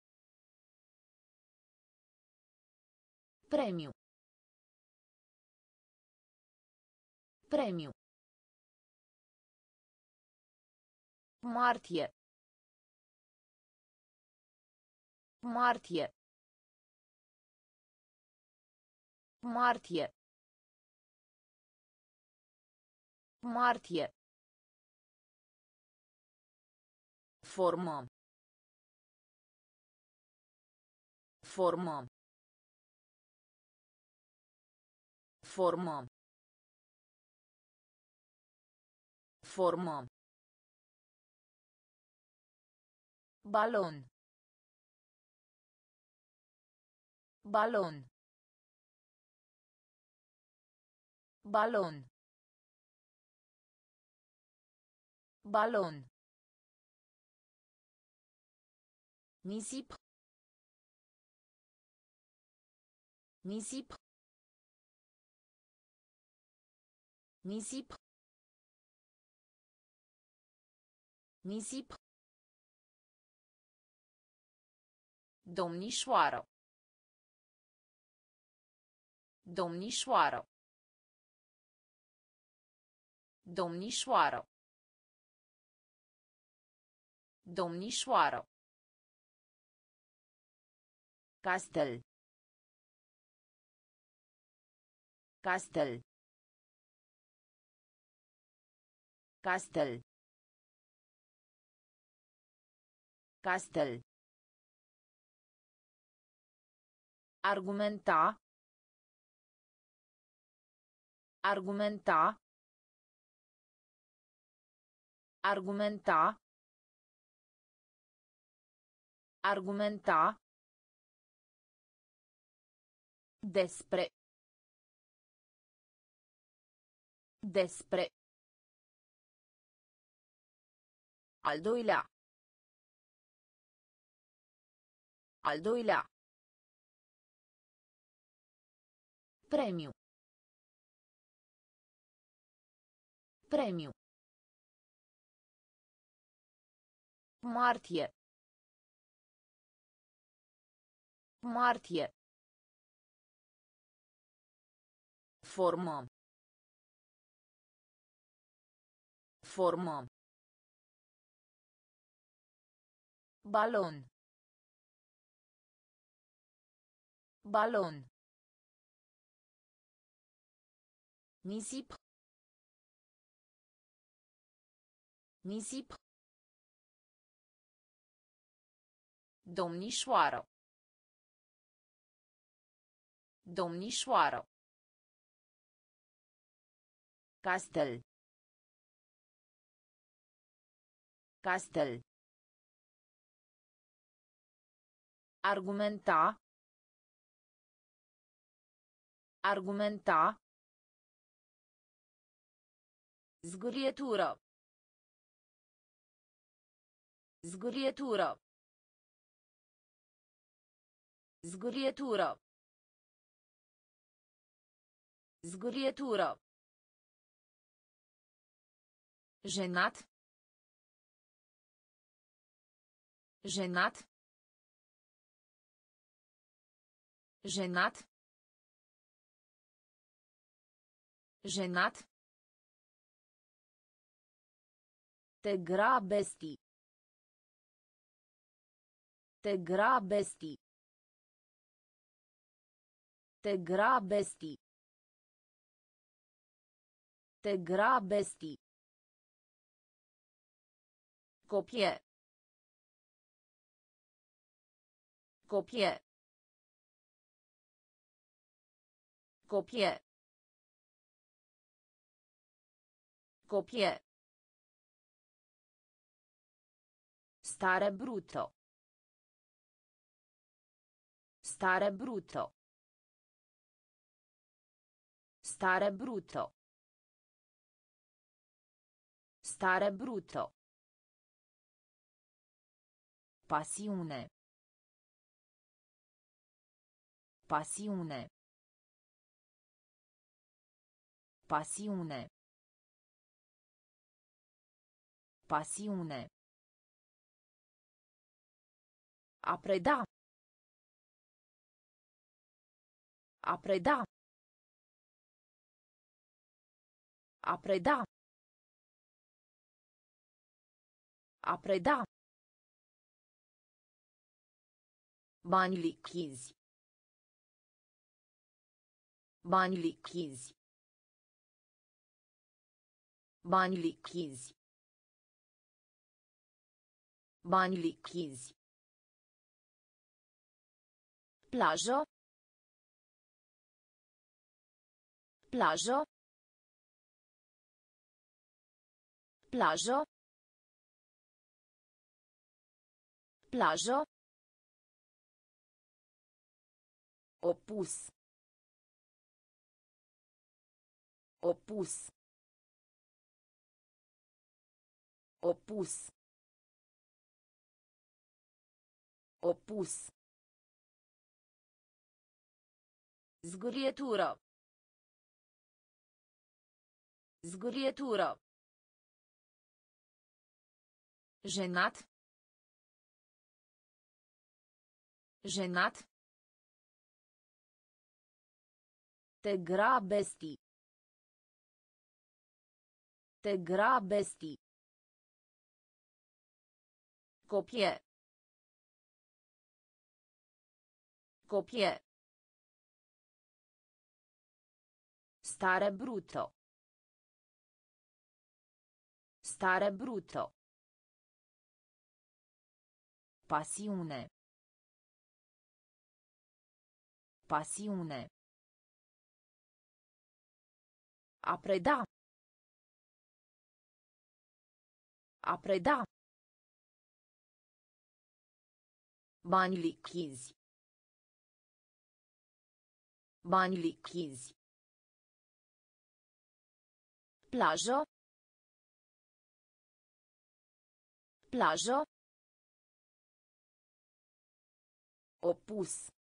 [SPEAKER 1] Premiu. Premiu. Martie. Martie. Martie. Martie. Formă. Formă. Formă. Formă. Balon. Balon. Balon. Balon. Nisip. Nisip. Nisip. Nisip. Domnișoară. Domnișoară. Domnișoară. Domnișoară. Castel. Castel. Castel. Castel. Argumenta. Argumenta. Argumenta. Argumenta. Despre. Despre. Al doilea. Al doilea. Premiu. Premiu. Martie. Martie. Formă. Formă. Balon. Balon. Nisip. Nisip. Domnișoară. Domnișoară. Castel. Castel. Argumenta. Argumenta. Zgârietură. Zgârietură. Zgârietură. Zgârietură. Jenat. Jenat. Jenat. Jenat. Te grabesti. Te grabesti. Te grabesti. Te grabesti. Copie. Copie. Copie. Copie. Stare brutto. Stare brutto. Stare brutto. Stare brutto. Pasiune. Pasiune. Pasiune. Pasiune. A preda. A preda. A preda. A preda. Bani lichizi. Bani lichizi. Bani lichizi. Bani lichizi. Plajă. Plajă. Plajă. Plajă. Opus. Opus. Opus. Opus. Zgârietură. Zgârietură. Jenat. Jenat. Te grabesti. Te grabesti. Copie. Copie. Stare brutto. Stare brutto. Pasiune. Pasiune. A preda. A preda. Bani lichizi. Bani lichizi. Plajă. Plajă. Opus.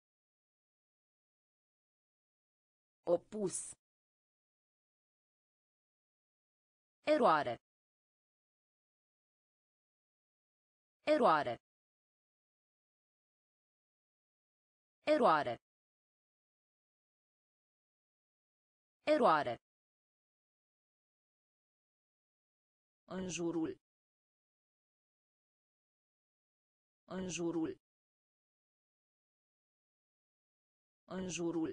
[SPEAKER 1] Opus. Eroare. Eroare. Eroare. Eroare. În jurul. În jurul. În jurul.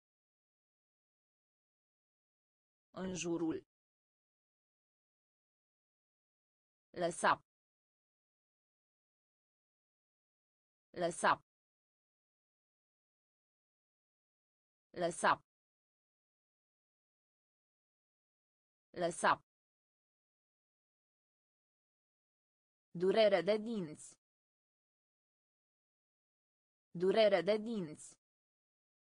[SPEAKER 1] În jurul. Lăsa. Lăsa. Lăsa. Lăsa. Durere de dinți. Durere de dinți.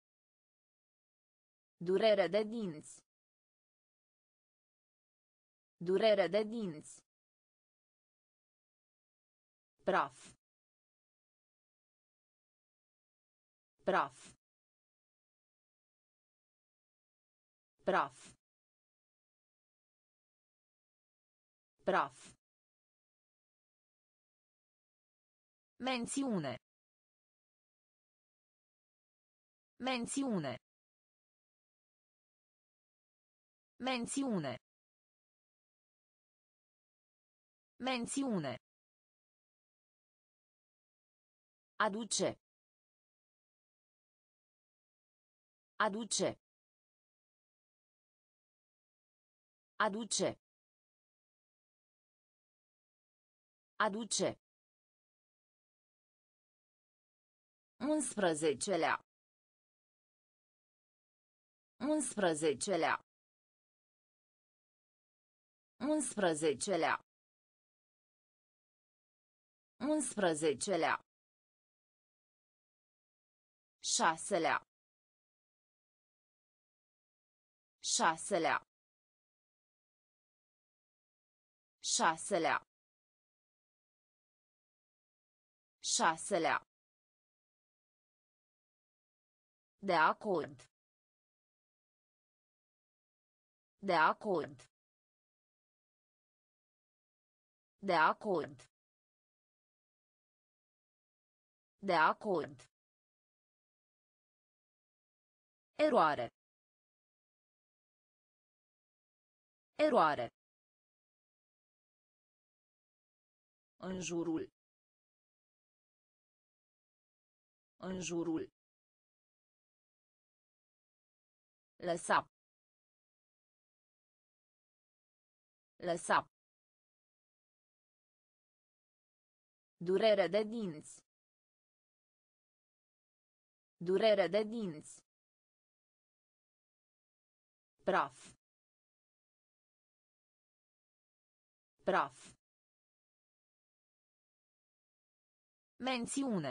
[SPEAKER 1] Durere de dinți. Durere de dinți. Praf. Praf. Praf. Praf. Mențiune. Mențiune. Mențiune. Mențiune. Aduce. Aduce. Aduce. Aduce. Unsprezecelea. Unsprezecelea. Unsprezecelea. Unsprezecelea. Șaselea. Șaselea. Șaselea. Șaselea. De acord. De acord. De acord. De acord. Eroare. Eroare. În jurul. În jurul. Lăsa. Lăsa. Durere de dinți. Durere de dinți. Praf. Praf. Mențiune.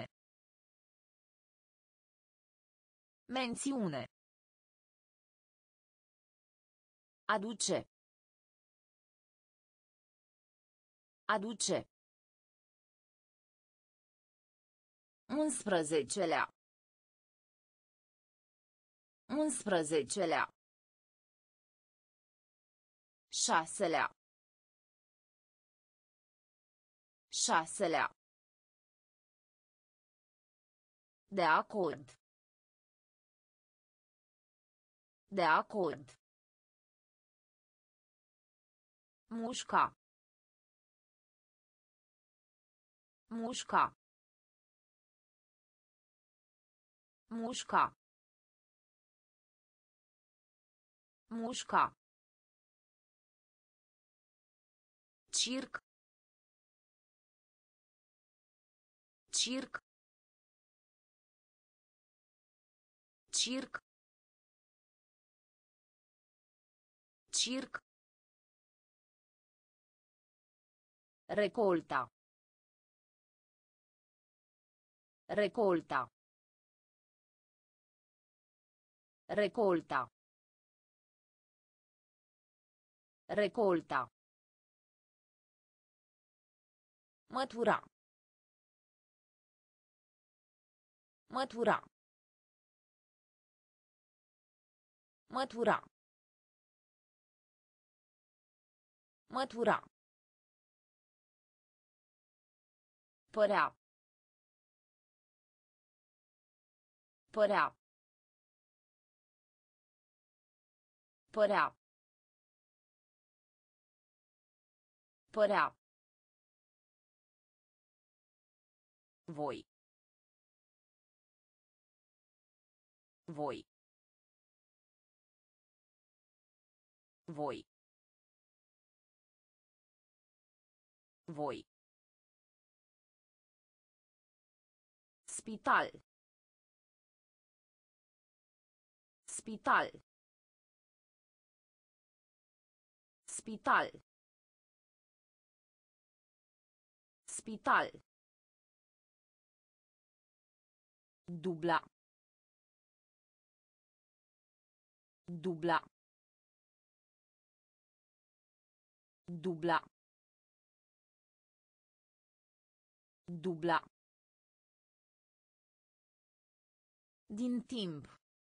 [SPEAKER 1] Mențiune. Aduce. Aduce. Unsprezecelea. Unsprezecelea. Șaselea. Șaselea. De acord. De acord. Mușca. Mușca. Mușca. Mușca. Circ. Circ. Circ. Circ. Recolta. Recolta. Recolta. Recolta. Mătura. Mătura. Mătura. Mătura. Părea. Părea. Părea. Părea. Voi. Voi. Voi. Voi. Spital. Spital. Spital. Spital. Dubla. Dubla. Dubla. Dubla. Din timp.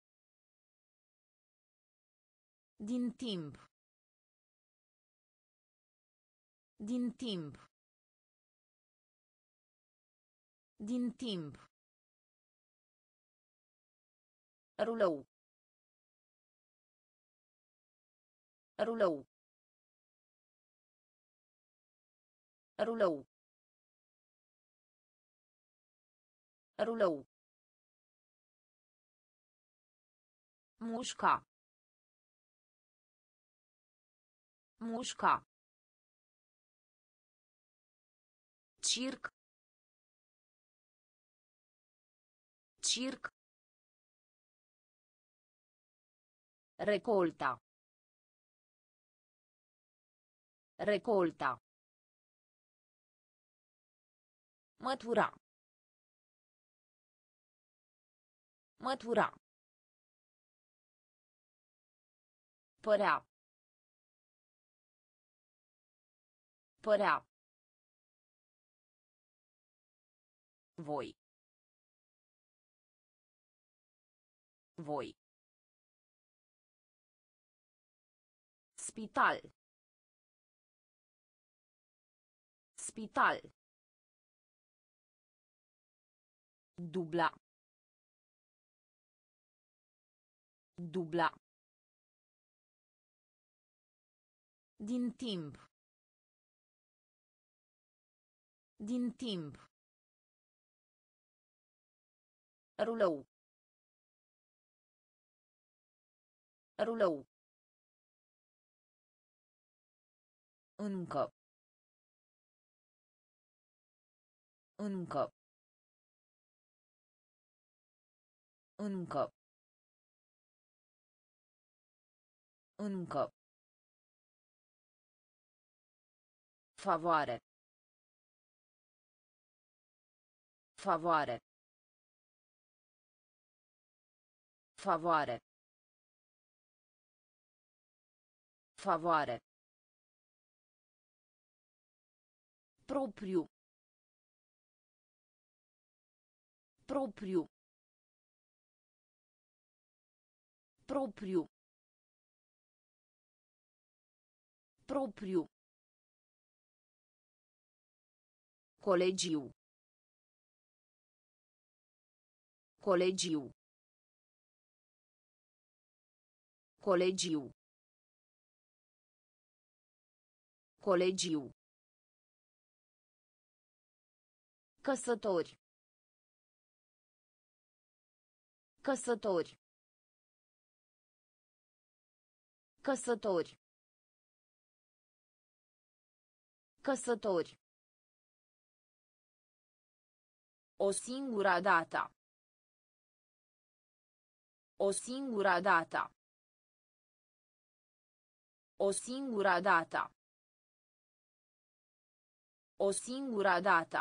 [SPEAKER 1] Din timp. Din timp. Din timp. Rulou. Rulou. Rulou. Rulou. Mușca. Mușca. Circ. Circ. Recolta. Recolta. Mătura. Mătura. Părea. Părea. Voi. Voi. Spital. Spital. Dubla. Dubla. Din timp. Din timp. Rulou. Rulou. Încă. Încă. Încă. Încă. Favoare. Favoare. Favoare. Favoare. Propriu. Propriu. Propriu. Propriu. Colegiu. Colegiu. Colegiu. Colegiu. Căsători. Căsători. Căsători. Căsători. O singură dată. O singură dată. O singură dată. O singură dată.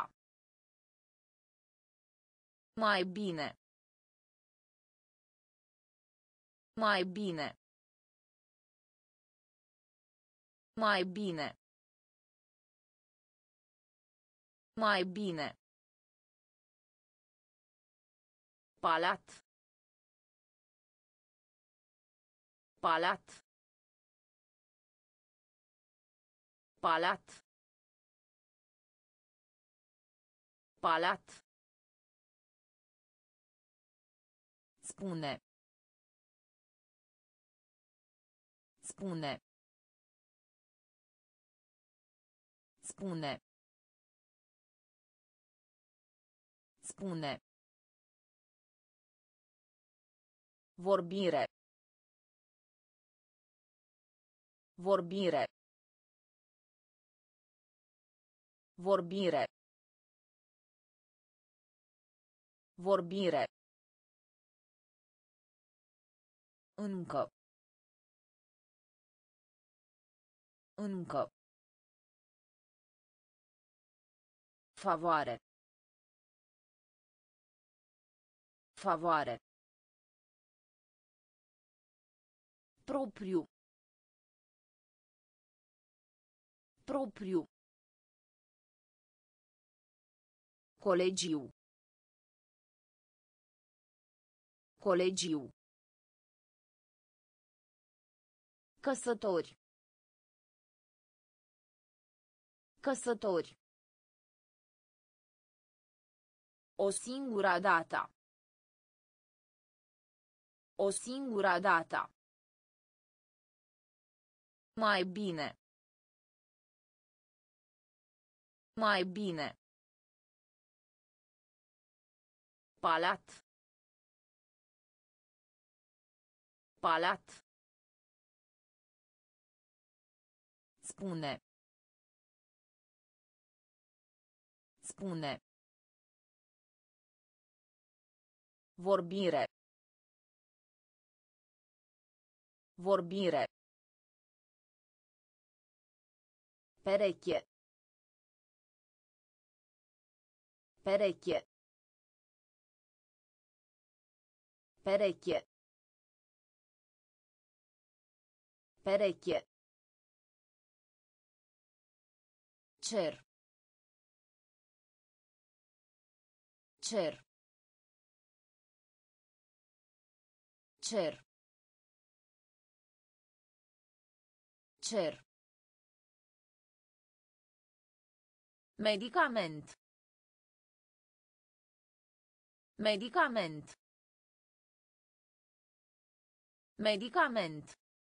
[SPEAKER 1] Mai bine. Mai bine. Mai bine. Mai bine. Palat. Palat. Palat. Palat. Spune. Spune. Spune. Spune. Vorbire. Vorbire. Vorbire. Vorbire. Încă. Încă. Favoare. Favoare. Propriu. Propriu. Colegiu. Colegiu. Căsători. Căsători. O singură dată. O singură dată. Mai bine. Mai bine. Palat. Palat. Spune. Spune. Vorbire. Vorbire. Pereche. Pereche. Pereche. Pereche. Cer. Cer. Cer. Cer. Medicament. Medicament. Medicament.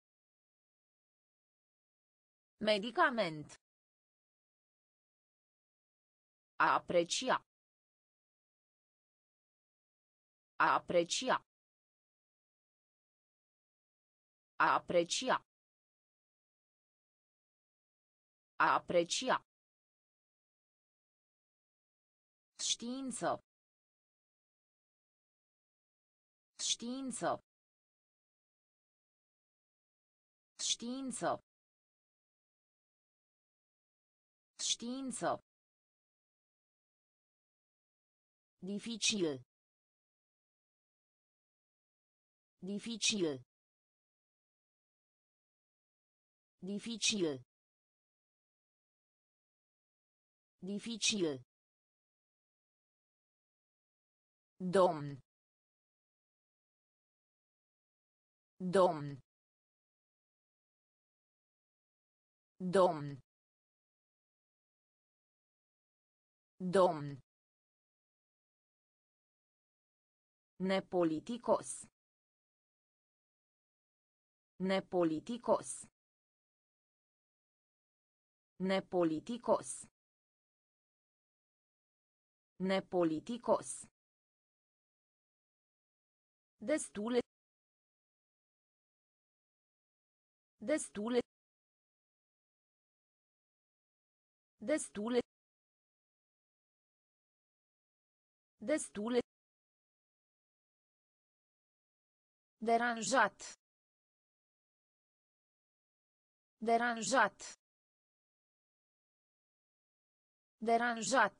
[SPEAKER 1] Medicament. A aprecia. A aprecia. A aprecia. A aprecia. Știință. Știință. Știință. Știință. Dificil. Dificil. Dificil. Dificil. Domn. Domn. Domn. Domn. Nepoliticos. Nepoliticos. Nepoliticos. Nepoliticos. Destule. Destule. Destule. Destule. Deranjat. Deranjat. Deranjat.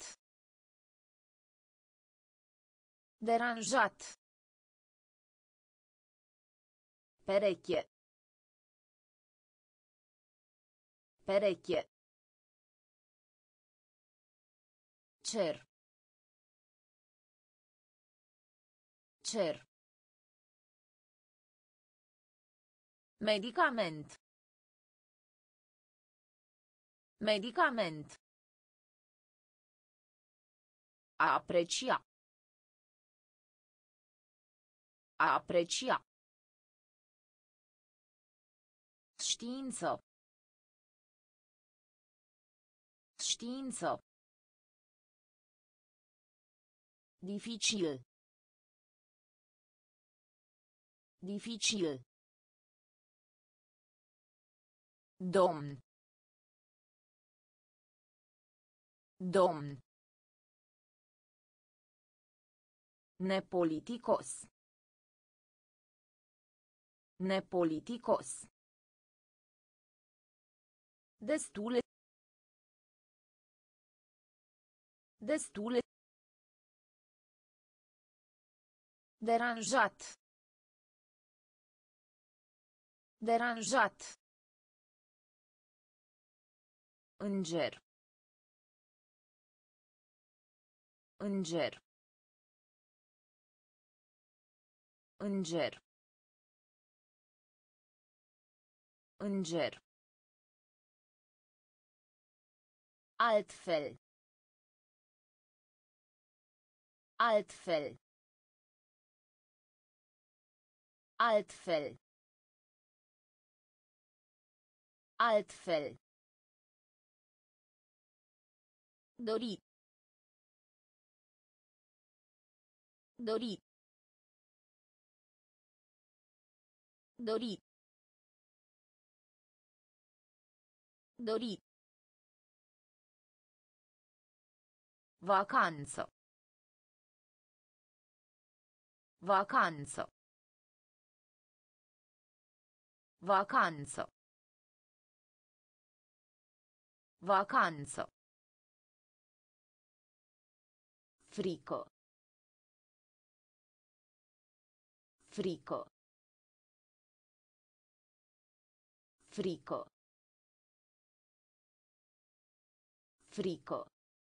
[SPEAKER 1] Deranjat. Pereche. Pereche. Cer. Cer. Medicament. Medicament. A aprecia. A aprecia. Știință. Știință. Dificil. Dificil. Domn. Domn. Nepoliticos. Nepoliticos. Destule. Destule. Deranjat. Deranjat. Înger. Înger. Înger. Înger. Altfel. Altfel. Altfel. Altfel. Dori. Dori. Dori. Dori. Vacanță. Vacanță. Vacanță. Vacanță. Frico. Frico. Frico. Frico.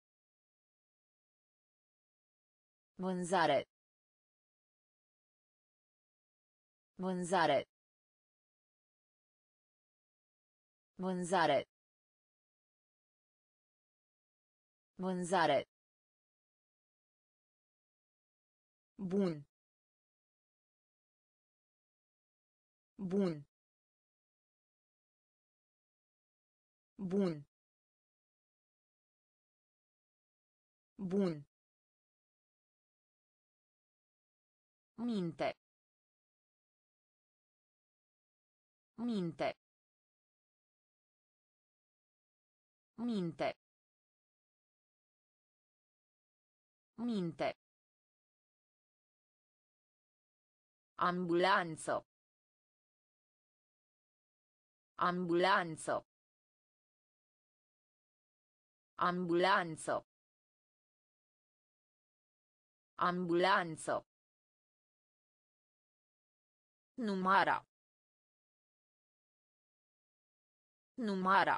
[SPEAKER 1] Vânzare. Vânzare. Vânzare. Vânzare. Bun. Bun. Bun. Bun. Minte. Minte. Minte. Minte. Ambulanță. Ambulanță. Ambulanță. Ambulanță. Numara. Numara.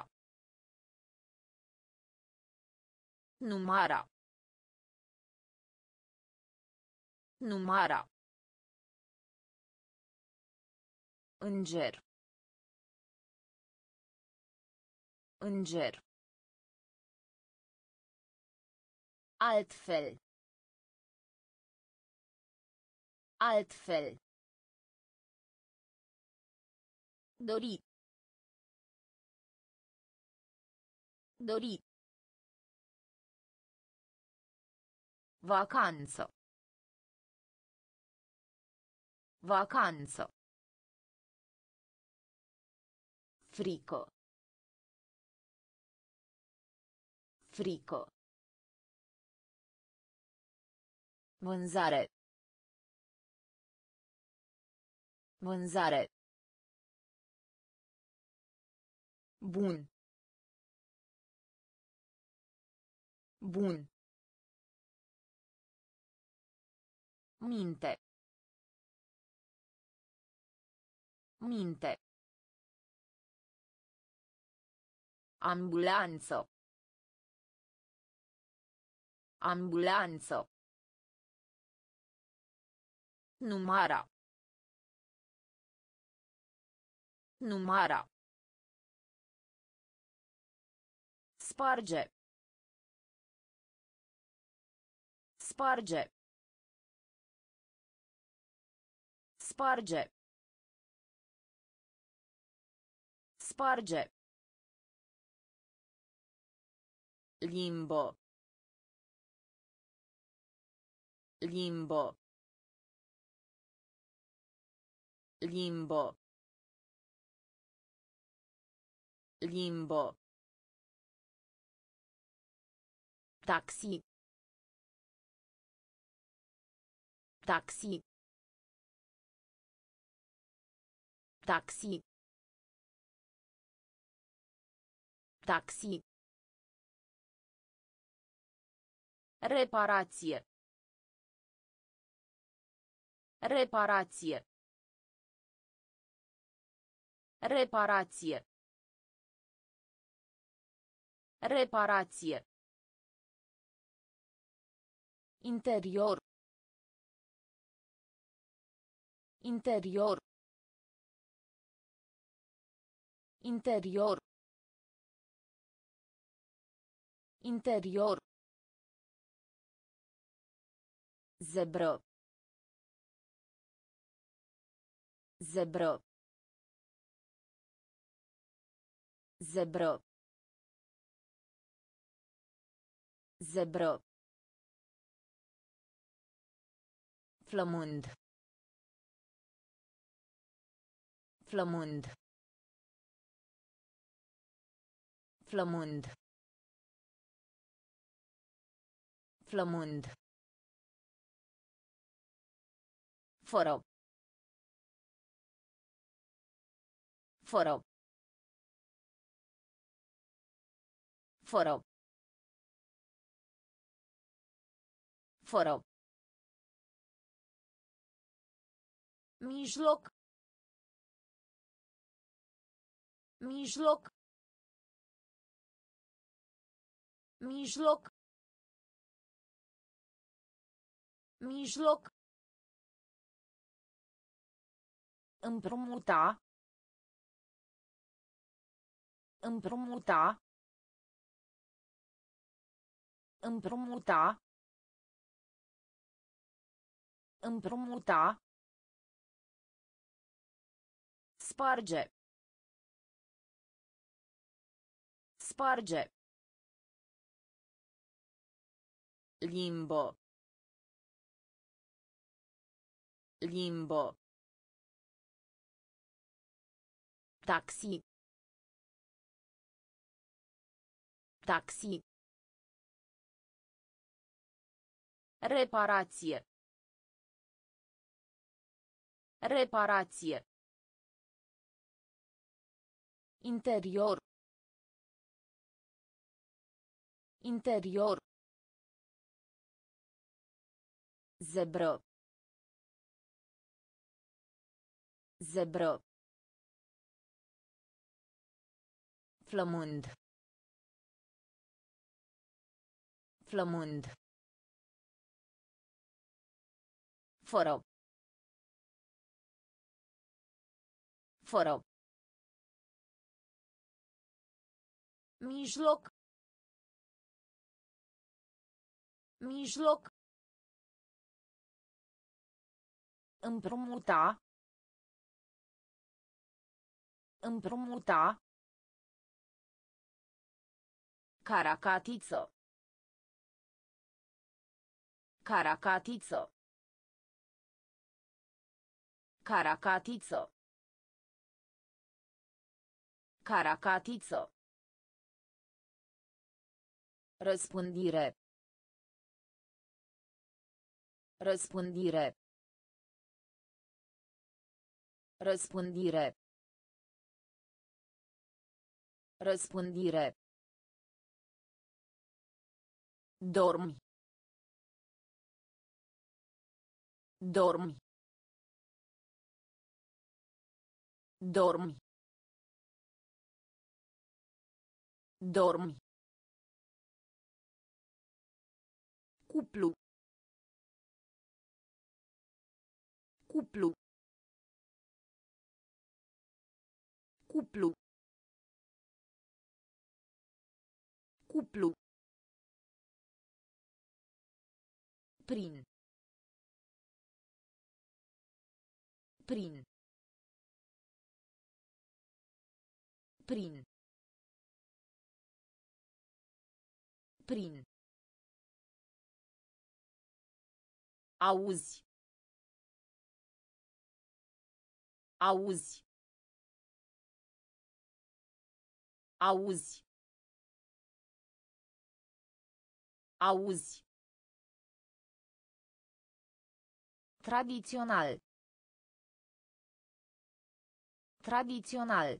[SPEAKER 1] Numara. Numara. Înger. Înger. Altfel. Altfel. Dori. Dori. Vacanță. Vacanță. Frico. Frico. Vânzare. Vânzare. Bun. Bun. Minte. Minte. Ambulanță. Ambulanță. Numara. Numara. Sparge. Sparge. Sparge. Sparge. Limbo. Limbo. Limbo. Limbo. Taxi. Taxi. Taxi. Taxi. Reparație. Reparație. Reparație. Reparație. Interior. Interior. Interior. Interior. Zebră. Zebră. Zebră. Zebră. Flămând. Flămând. Flămând. Flămând. Fără. Fără. Fără. Fără. Mijloc. Mijloc. Mijloc. Mijloc. Împrumuta. Împrumuta. Împrumuta. Împrumuta. Sparge. Sparge. Limbo. Limbo. Taxi. Taxi. Reparație. Reparație. Interior. Interior. Zebră. Zebră. Flămând. Flămând. Fără. Fără. Mijloc. Mijloc. Împrumuta. Împrumuta. Caracatiță. Caracatiță. Caracatiță. Caracatiță. Răspândire. Răspândire. Răspândire. Răspândire. Dormi. Dormi. Dormi. Dormi. Cuplu. Cuplu. Cuplu. Cuplu. Prin. Prin. Prin. Prin. Auzi. Auzi. Auzi. Auzi. Tradițional. Tradițional.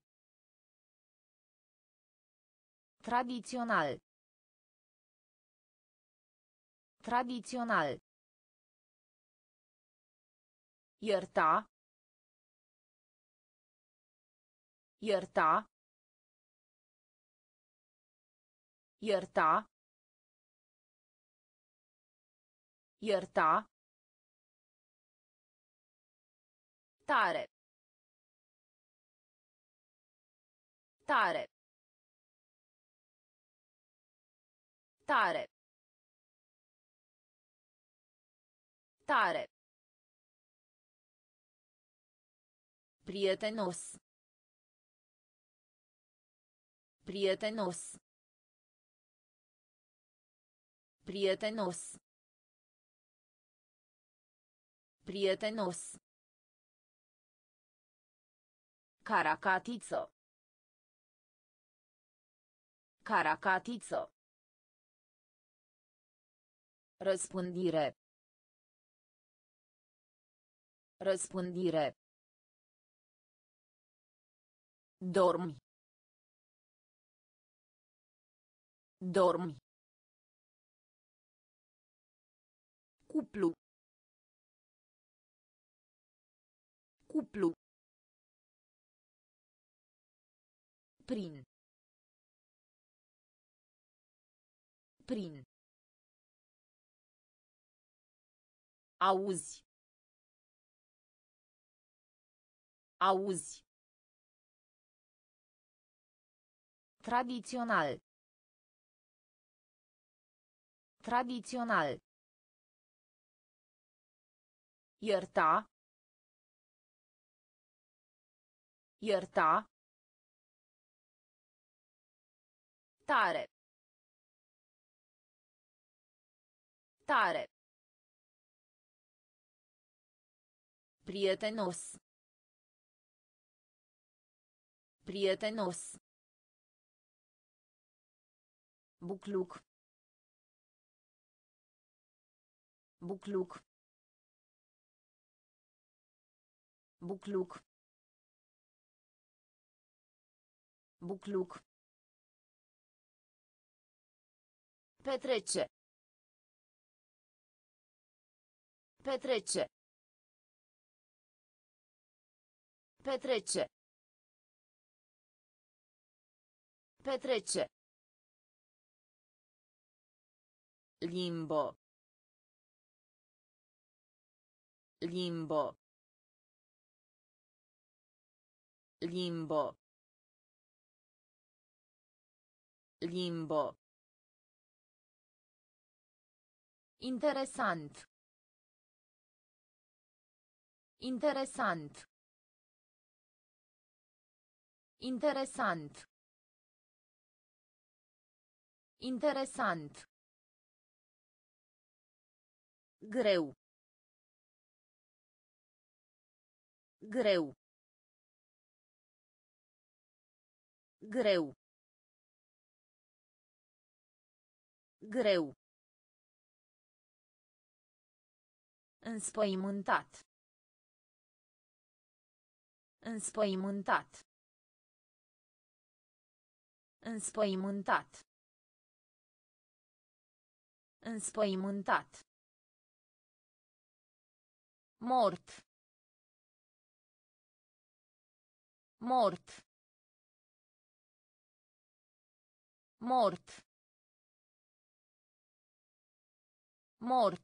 [SPEAKER 1] Tradițional. Tradițional. Ierta. Ierta. Ierta. Ierta. Tare. Tare. Tare. Tare. Prietenos. Prietenos. Prietenos. Prietenos. Caracatiță. Caracatiță. Răspândire. Răspândire. Dormi. Dormi. Cuplu. Cuplu. Prin. Prin. Auzi. Auzi. Tradițional. Tradițional. Ierta. Ierta. Tare. Tare. Prietenos. Prietenos. Bucluc. Bucluc. Bucluc. Bucluc. Petrece. Petrece. Petrece. Petrece. Limbo. Limbo. Limbo. Limbo. Interesant. Interesant. Interesant. Interesant. Greu. Greu. Greu. Greu. Înspăimântat. Înspăimântat. Înspăimântat. Înspăimântat. Mort. Mort. Mort. Mort.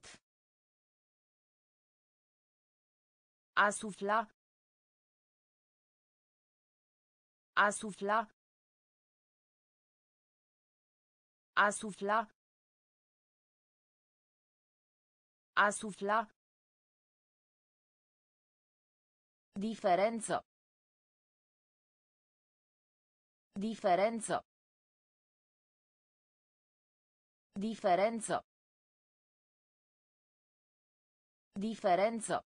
[SPEAKER 1] A sufla. A sufla. A sufla. A sufla. Diferență. Diferență. Diferență. Diferență.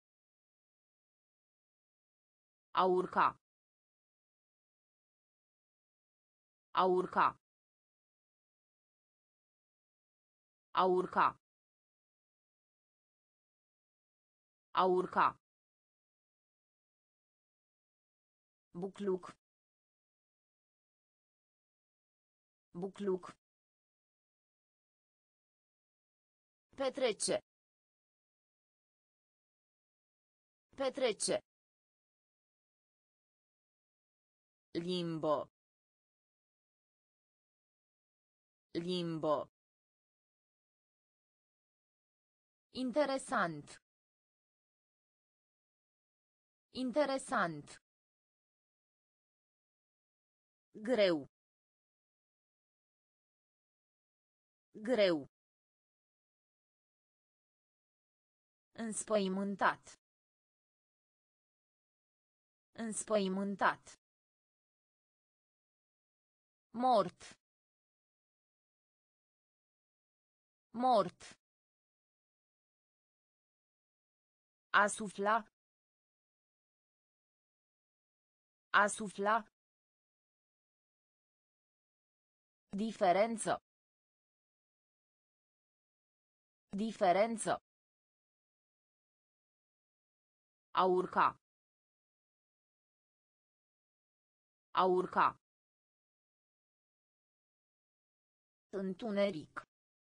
[SPEAKER 1] A urca. A urca. A urca. A urca. Bucluc. Bucluc. Petrece. Petrece. Limbo. Limbo. Interesant. Interesant. Greu. Greu. Înspăimântat. Înspăimântat. Mort. Mort. A sufla. A sufla. Diferență. Diferență. A urca. A urca. Întuneric.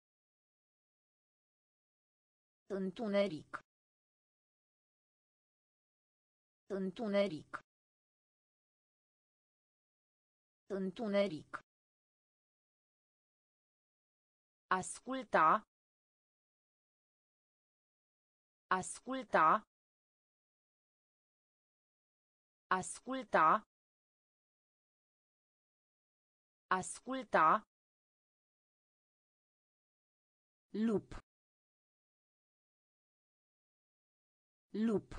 [SPEAKER 1] Întuneric. Întuneric. Întuneric. Asculta. Asculta. Asculta. Asculta. Lup. Lup.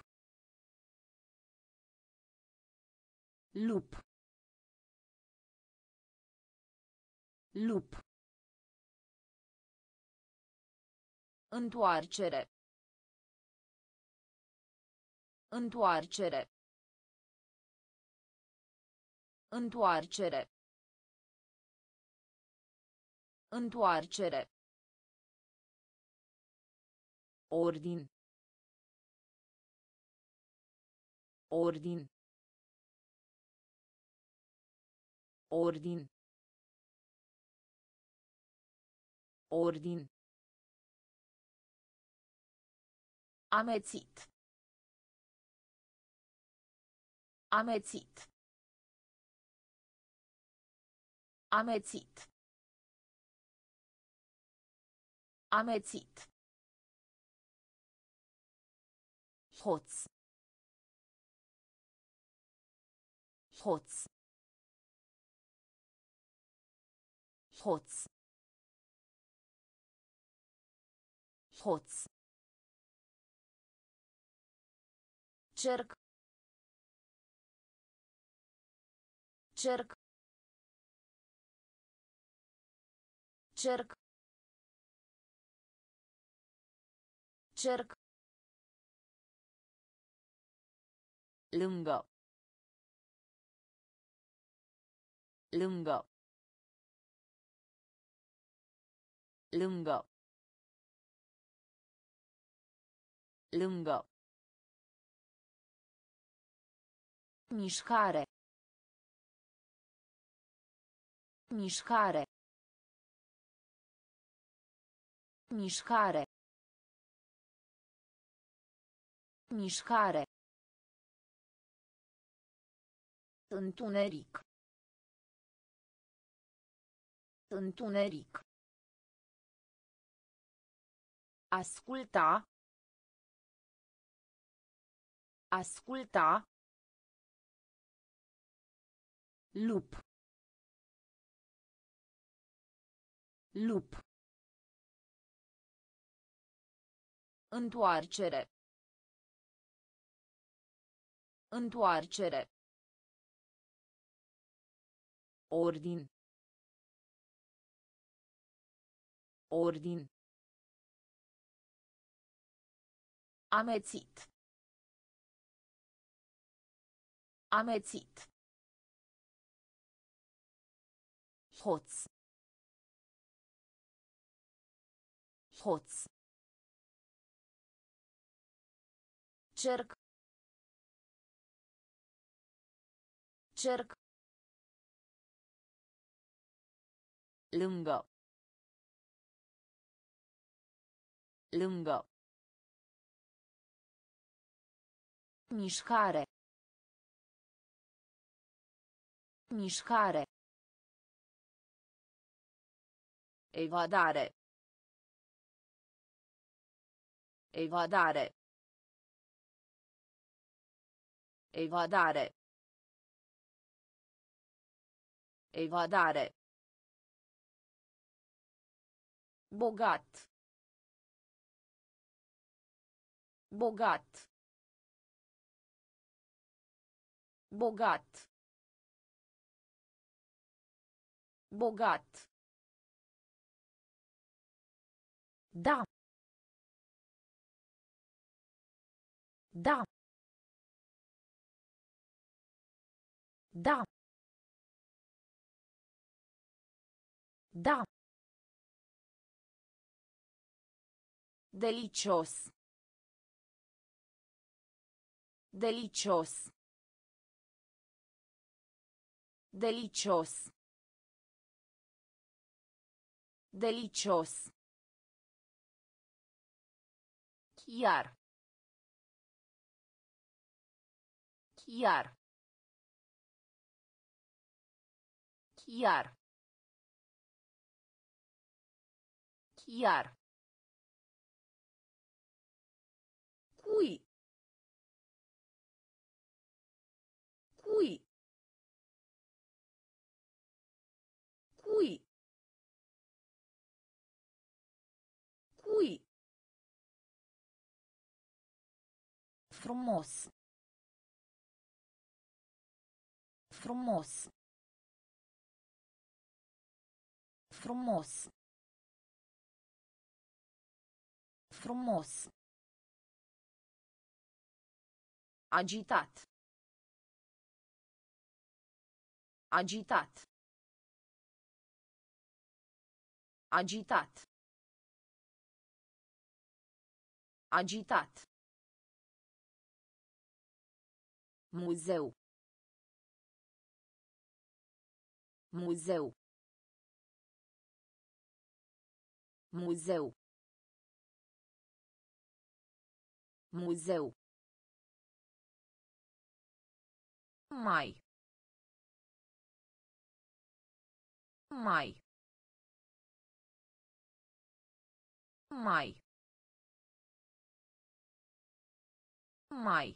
[SPEAKER 1] Lup. Lup. Întoarcere. Întoarcere. Întoarcere. Întoarcere. Ordin. Ordin. Ordin. Ordin. Amețit. Amețit. Amețit. Amețit. Hoț. Hoț. Hoț. Hoț. Cerc. Cerc. Cerc. Cerc. Lângă. Lângă. Lângă. Lângă. Mișcare. Mișcare. Mișcare. Mișcare. Întuneric. Întuneric. Asculta. Asculta. Lup. Lup. Întoarcere. Întoarcere. Ordin. Ordin. Amețit. Amețit. Hoț. Hoț. Cerc. Cerc. Lângă. Lângă. Mișcare. Mișcare. Evadare. Evadare. Evadare. Evadare. Bogat. Bogat. Bogat. Bogat. Da. Da. Da. Da. Delicios. Delicios. Delicios. Delicios. Chiar. Chiar. Chiar. Chiar. Cui. Cui. Cui. Cui. Frumos. Frumos. Frumos. Frumos. Agitat. Agitat. Agitat. Agitat. Muzeu. Muzeu. Muzeu. Muzeu. Mai. Mai. Mai. Mai.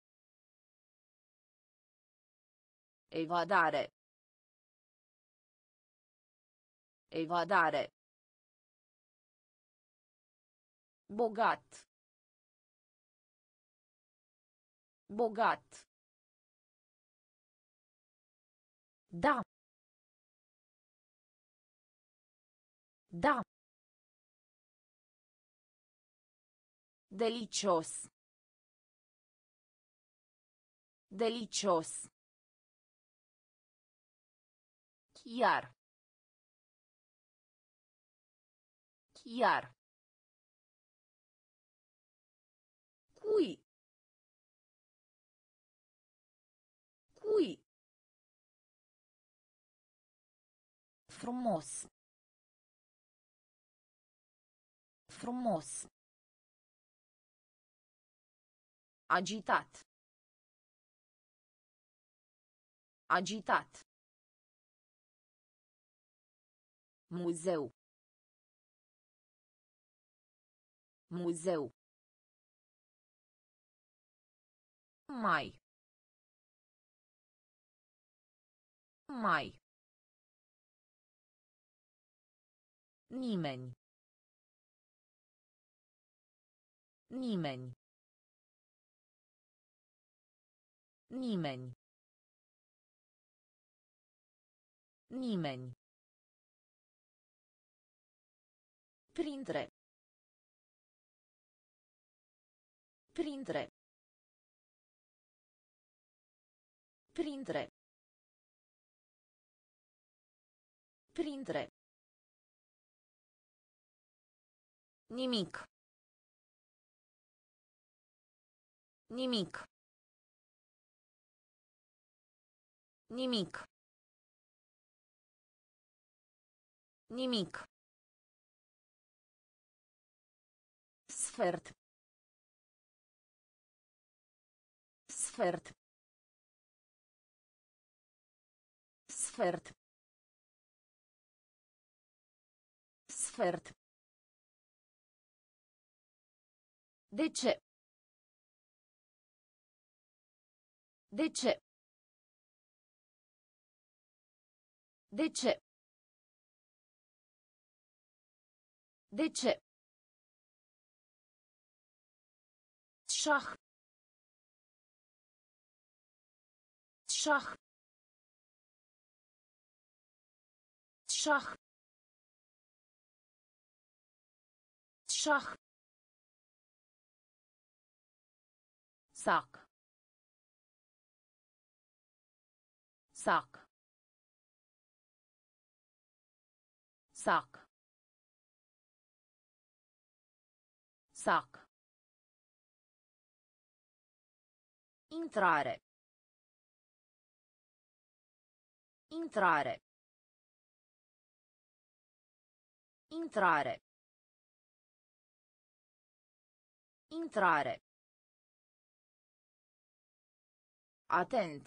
[SPEAKER 1] Evadare. Evadare. Bogat. Bogat. Da. Da. Delicios. Delicios. Chiar. Chiar. Cui. Cui. Frumos. Frumos. Agitat. Agitat. Muzeu. Muzeu. Mai. Mai. Nimeni. Nimeni. Nimeni. Nimeni. Printre. Printre. Printre. Printre. Nimic. Nimic. Nimic. Nimic. Sfert. Sfert. Sfert. Sfert. De ce? De ce? De ce? De ce? Șah. Șah. Șah. Șah. Sac. Sac. Sac. Sac. Intrare. Intrare. Intrare. Intrare. Atent.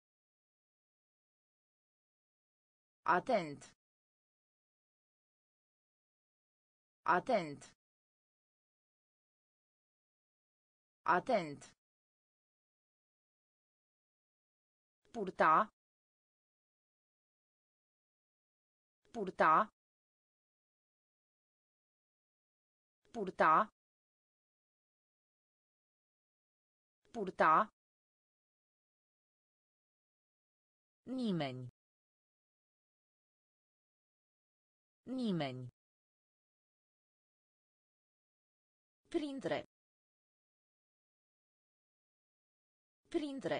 [SPEAKER 1] Atent. Atent. Atent. Purta. Purta. Purta. Purta. Nimeni. Nimeni. Printre. Printre.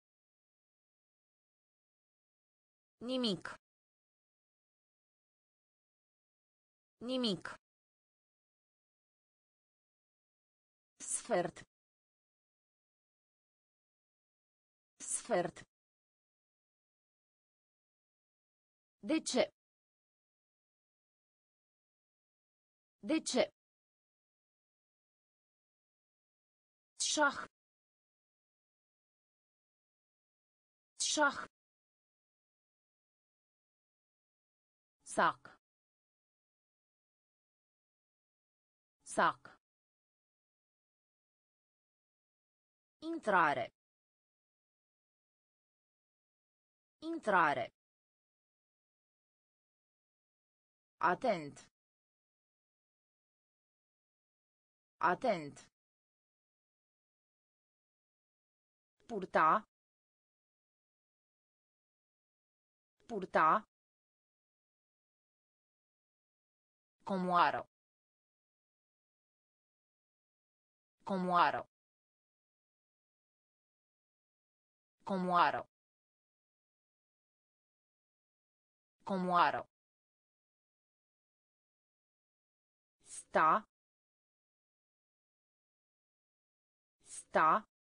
[SPEAKER 1] Nimic. Nimic. Sfert. Sfert. De ce? De ce? Șah. Șah. Sac. Sac. Intrare. Intrare. Atent. Atent. Purta. Purta. Comoară. Comoară. Comoară. Comoară. Sta. Sta.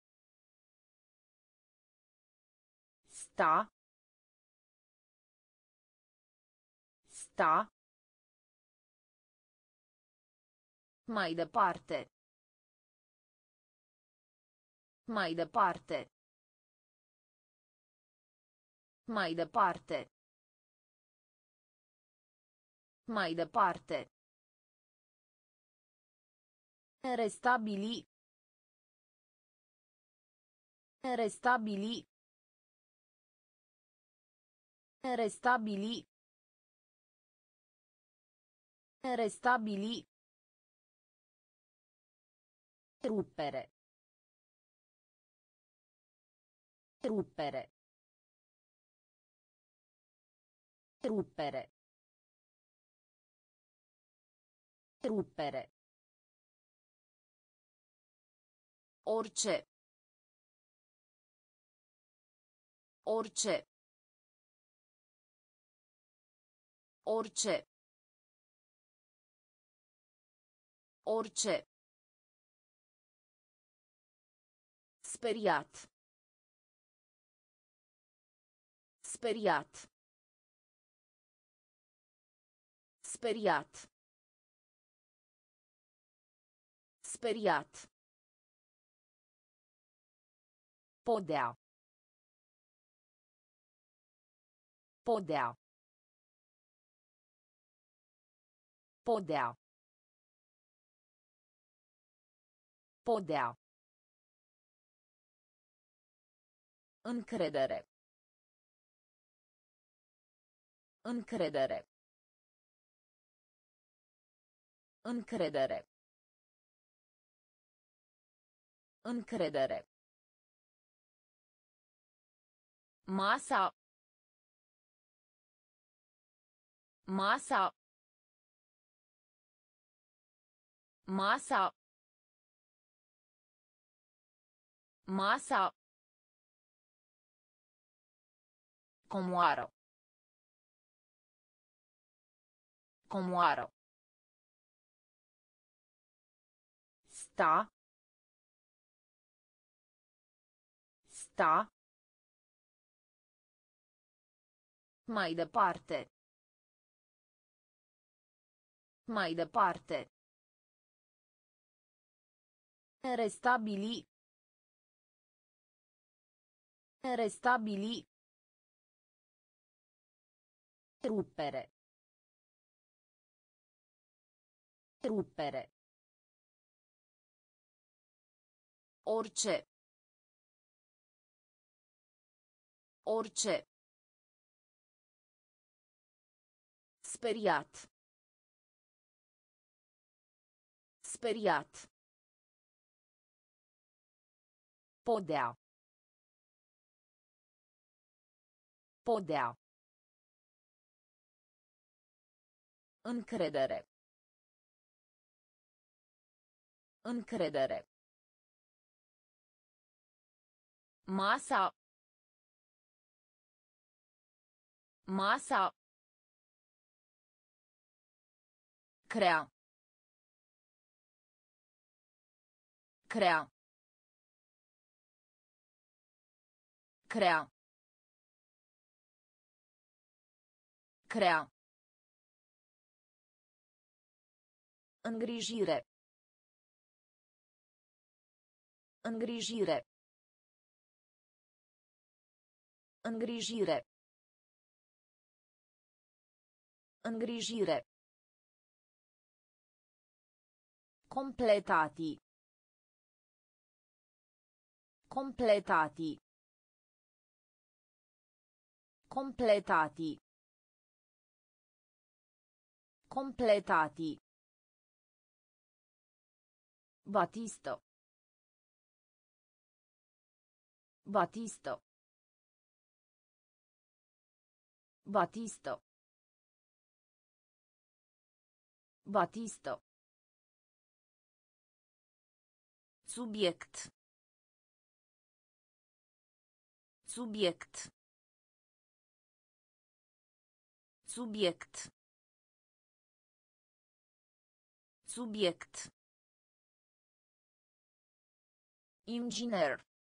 [SPEAKER 1] Sta. Sta. Mai departe. Mai departe. Mai departe. Mai departe. Restabili. Restabili. Restabili. Restabili. Ruppere. Ruppere. Ruppere. Ruppere. Orice. Orice. Orice. Orice. Speriat. Speriat. Speriat. Speriat. Podea. Podea. Podea. Podea. Încredere. Încredere. Încredere. Încredere. Masa. Masa. Masa. Masa. Comoară. Comoară. Sta. Sta. Mai departe. Mai departe. Restabili. Restabili. Rupere. Rupere. Orice. Orice. Speriat. Speriat. Podea. Podea. Încredere. Încredere. Masa. Masa. Crea. Crea. Crea. Crea. Îngrijire. Îngrijire. Îngrijire. Îngrijire. Completati. Completati. Completati. Completati. Battisto. Battisto. Battisto. Battisto. Subiect. Subiect. Subiect. Subiect. Inginer.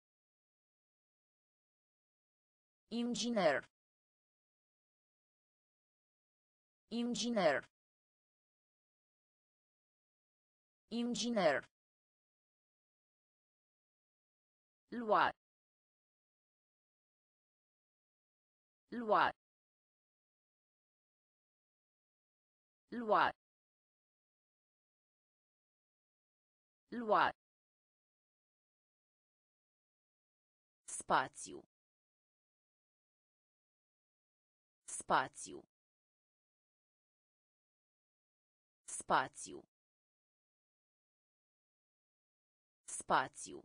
[SPEAKER 1] Inginer. Inginer. Inginer. Lua. Lua. Lua. Lua. Spațiu. Spațiu. Spațiu. Spațiu.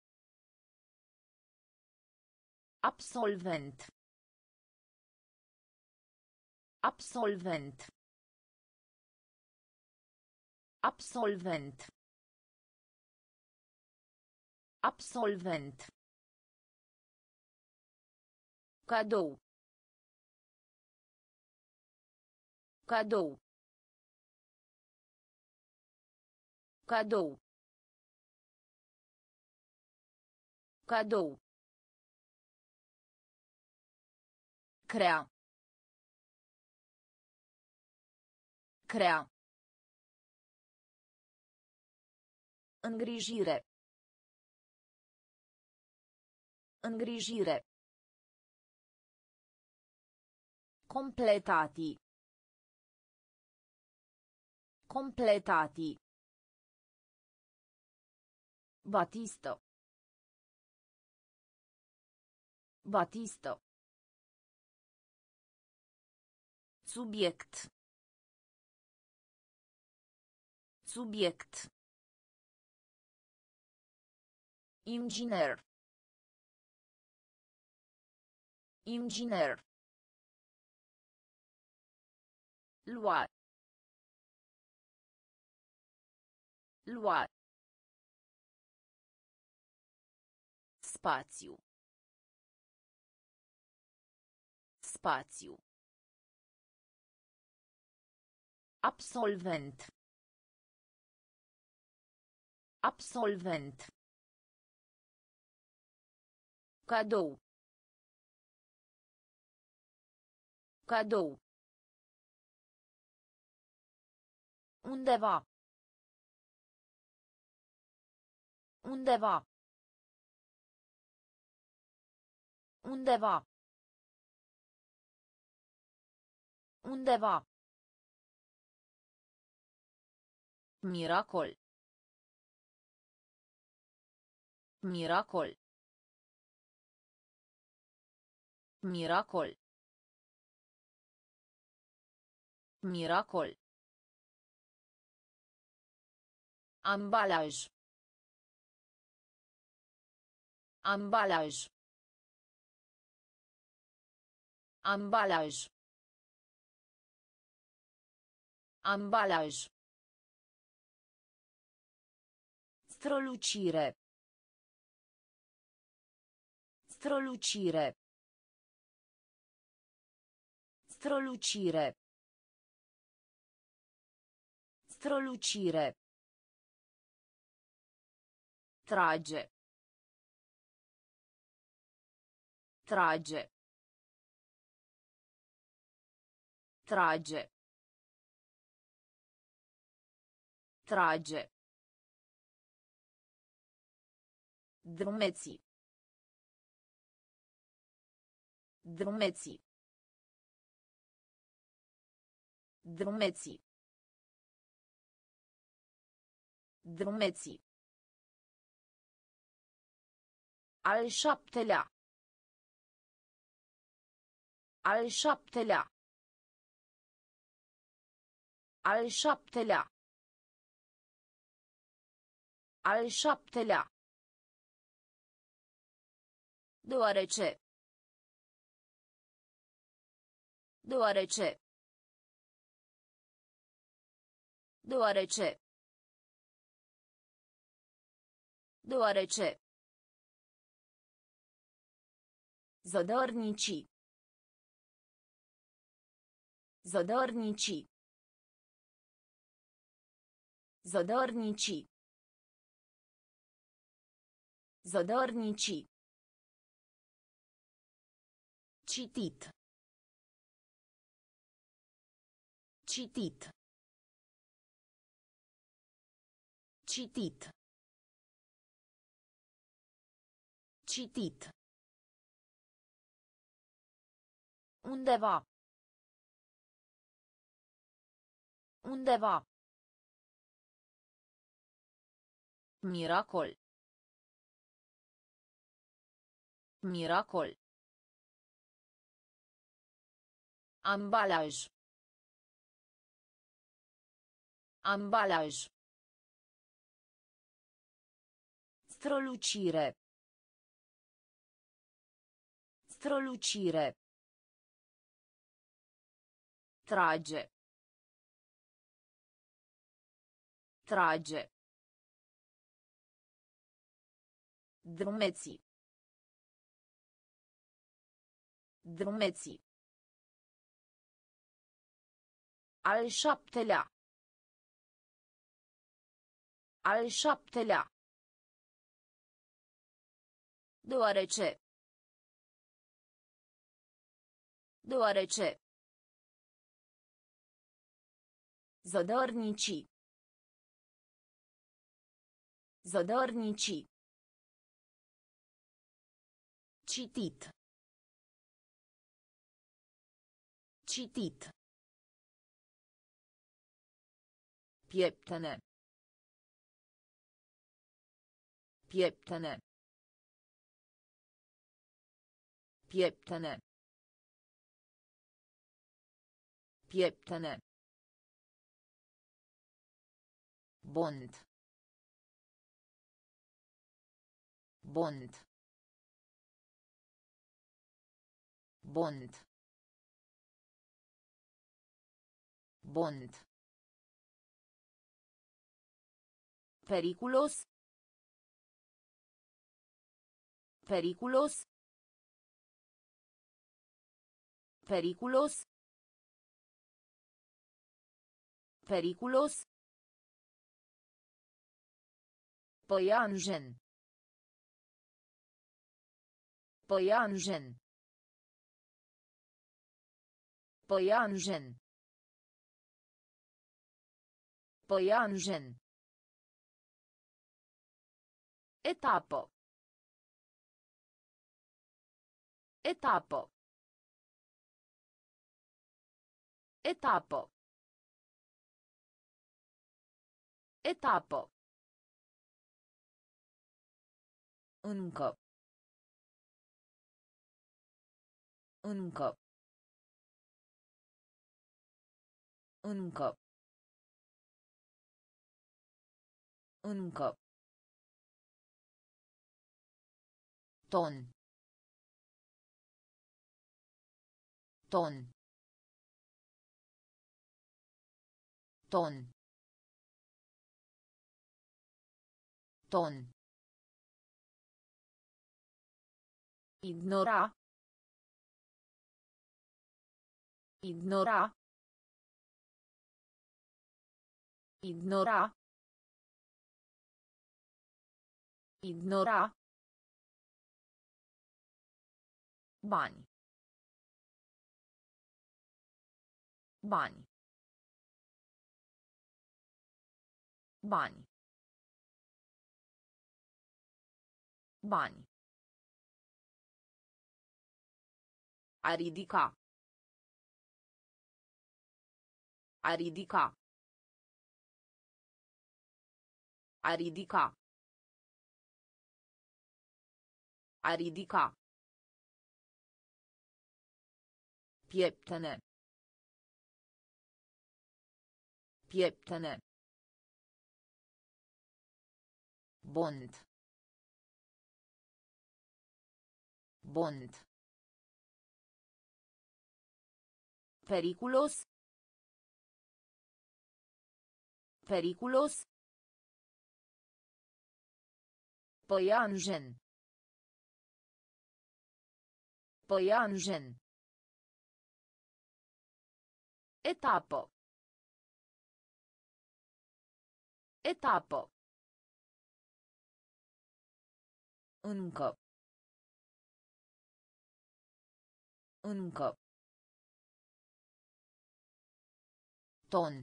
[SPEAKER 1] Absolvent. Absolvent. Absolvent. Absolvent. Cadou. Cadou. Cadou. Cadou. Crea. Crea. Îngrijire. Îngrijire. Completati. Completati. Batisto. Batisto. Subiect. Subiect. Inginer. Inginer. Lua. Lua. Spațiu. Spațiu. Absolvent. Absolvent. Cadou. Cadou. Undeva. Undeva. Undeva. Undeva. Miracol. Miracol. Miracol. Miracol. Ambalaj. Ambalaj. Ambalaj. Ambalaj. Strălucire. Strălucire. Strălucire. Strălucire. Trage. Trage. Trage. Trage. Drumeții. Drumeții. Drumeții. Drumeții. Al șaptelea. Al șaptelea. Al șaptelea. Al șaptelea. Deoarece. Deoarece. Deoarece. Deoarece. Zădărnicii. Zădărnicii. Zădărnicii. Zădărnicii. Citit. Citit. Citit. Citit. Undeva. Undeva. Miracol. Miracol. Ambalaj. Ambalaj. Strălucire. Strălucire. Trage. Trage. Drumeții. Drumeții. Al șaptelea. Al șaptelea. Deoarece. Deoarece. Zădărnicii. Zădărnicii. Citit. Citit. Pieptene. Pieptene. Pieptene. Pieptene. Bond. Bond. Bond. Bond. Periculos. Periculos. Periculos. Periculos. Păianjen. Păianjen. Păianjen. Păianjen. Etapă. Etapă. Etapă. Etapă. Încă. Încă. Încă. Încă. Ton. Ton. Ton. Ton. Ignora. Ignora. Ignora. Ignora. Bani. Bani. Bani. Bani. A ridica. A ridica. A ridica. A ridica. Pieptene. Pieptene. Bond. Bond. Periculos. Periculos. Păianjen. Păianjen. Etapă. Etapă. Încă. Încă. Ton.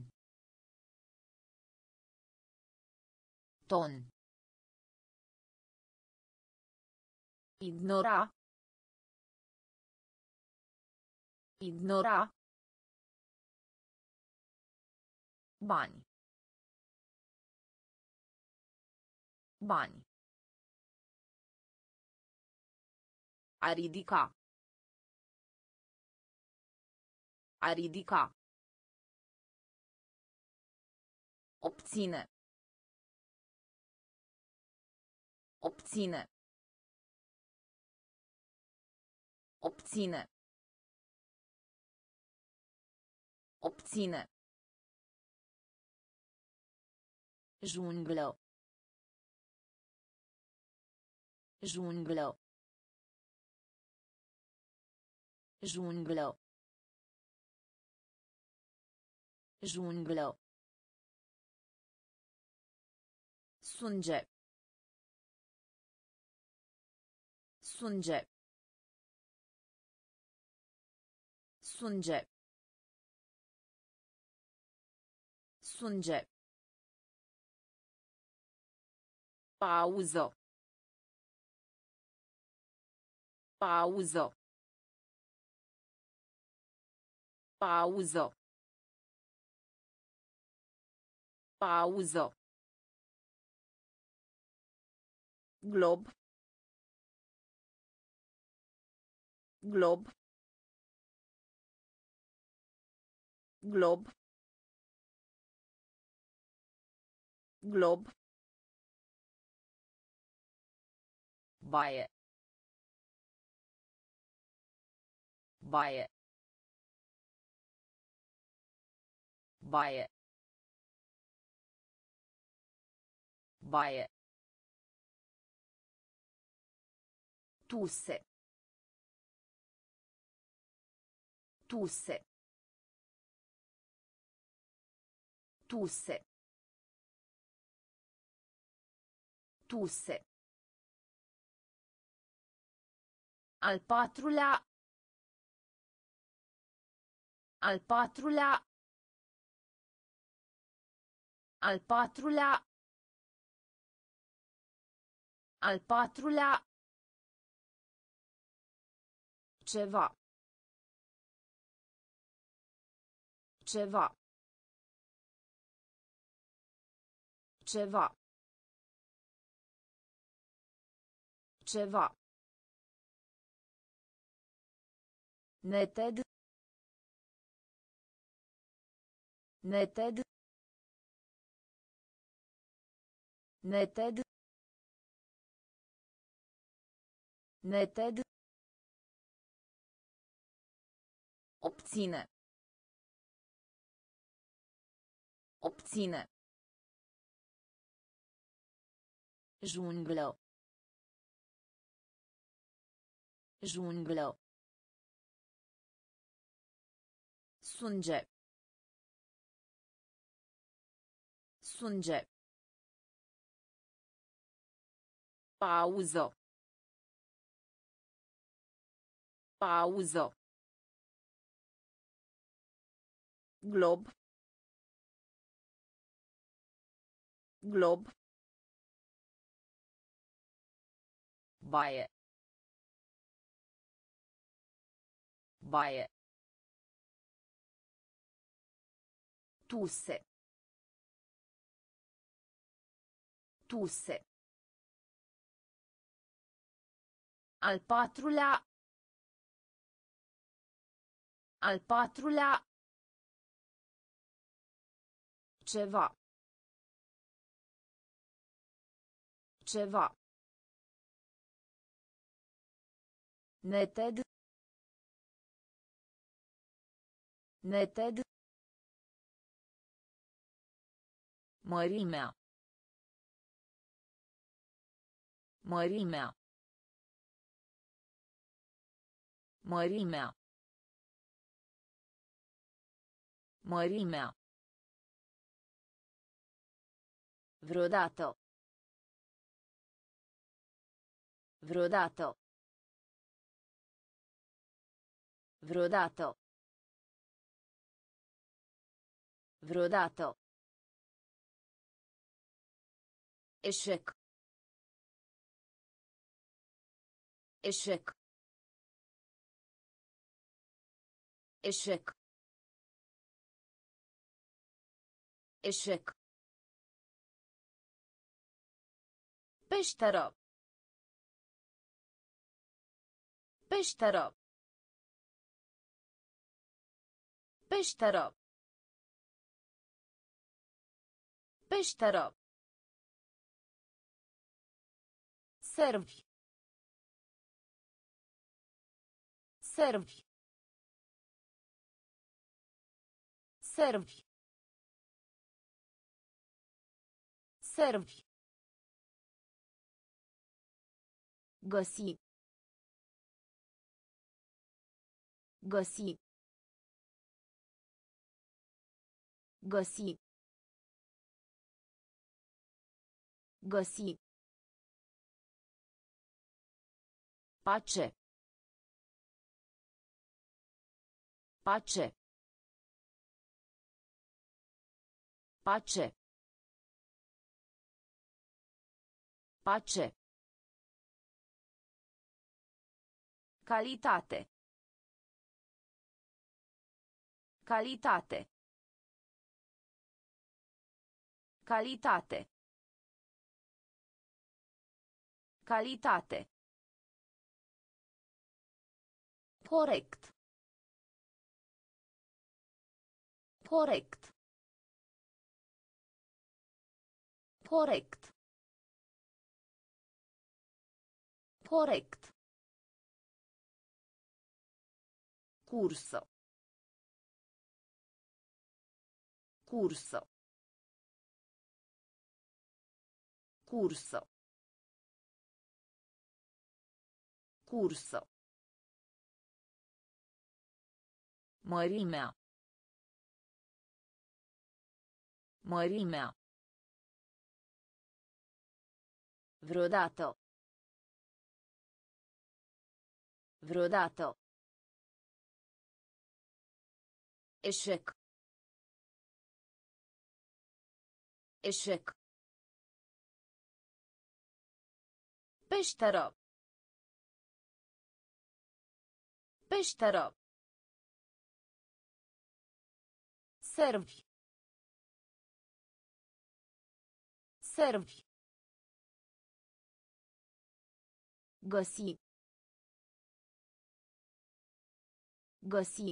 [SPEAKER 1] Ton. Ignora. Ignora. Bani. Bani. A ridica. A ridica. Obține. Obține. Obține. Obține. Junglă. Junglă. Junglă. Junglă. Sunge. Sunge. Sunge. Sunge. Pauză. Pauză. Pauză. Pauză. Glob. Glob. Glob. Glob. Baie. Baie. Baie. Baie. Tuse. Tuse. Tuse. Tuse. Al patrulea. Al patrulea. Al patrulea. Al patrulea. Ceva. Ceva. Ceva. Ceva. Neted. Neted. Neted. Neted. Obține. Obține. Junglă. Junglă. Sunge. Sunge. Pauză. Pauză. Glob. Glob. Baie. Baie. Tuse. Tuse. Al patrulea. Al patrulea. Ceva. Ceva. Neted. Neted. Mărimea. Mărimea. Mărimea. Mărimea. Vreodată. Vreodată. Vreodată. Vreodată. Eșec. Eșec. Eșec. Eșec. Peșteră. Peșteră. Peșteră. Peșteră. Servi. Servi. Servi. Servi. Găsi. Găsi. Găsi. Găsi. Pace. Pace. Pace. Pace. Calitate. Calitate. Calitate. Calitate. Corect. Corect. Corect. Corect. Curso. Curso. Curso. Curso. Mărimea. Mărimea. Vreodată. Vreodată. Eșec. Eșec. Peșteră. Peșteră. Servi. Servi. Găsi. Găsi.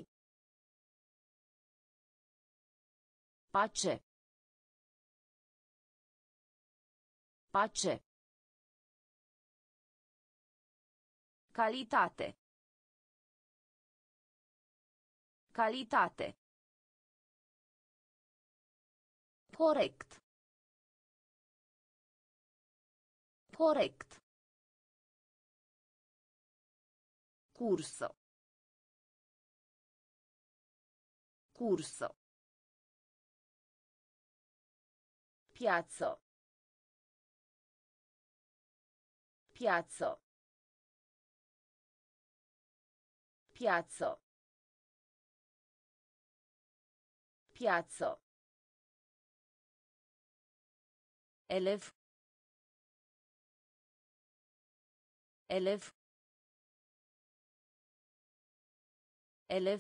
[SPEAKER 1] Pace. Pace. Calitate. Calitate. Corect. Corect. Curso. Curso. Piazzo. Piazzo. Piazzo. Piazzo. Elev. Elev. Elev.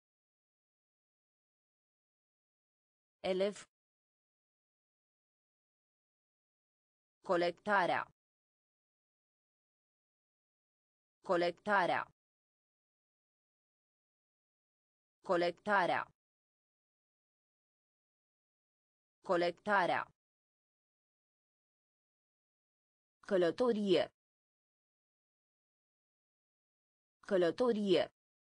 [SPEAKER 1] Elev. Colectarea. Colectarea. Colectarea. Colectarea. Călătorie. Călătorie.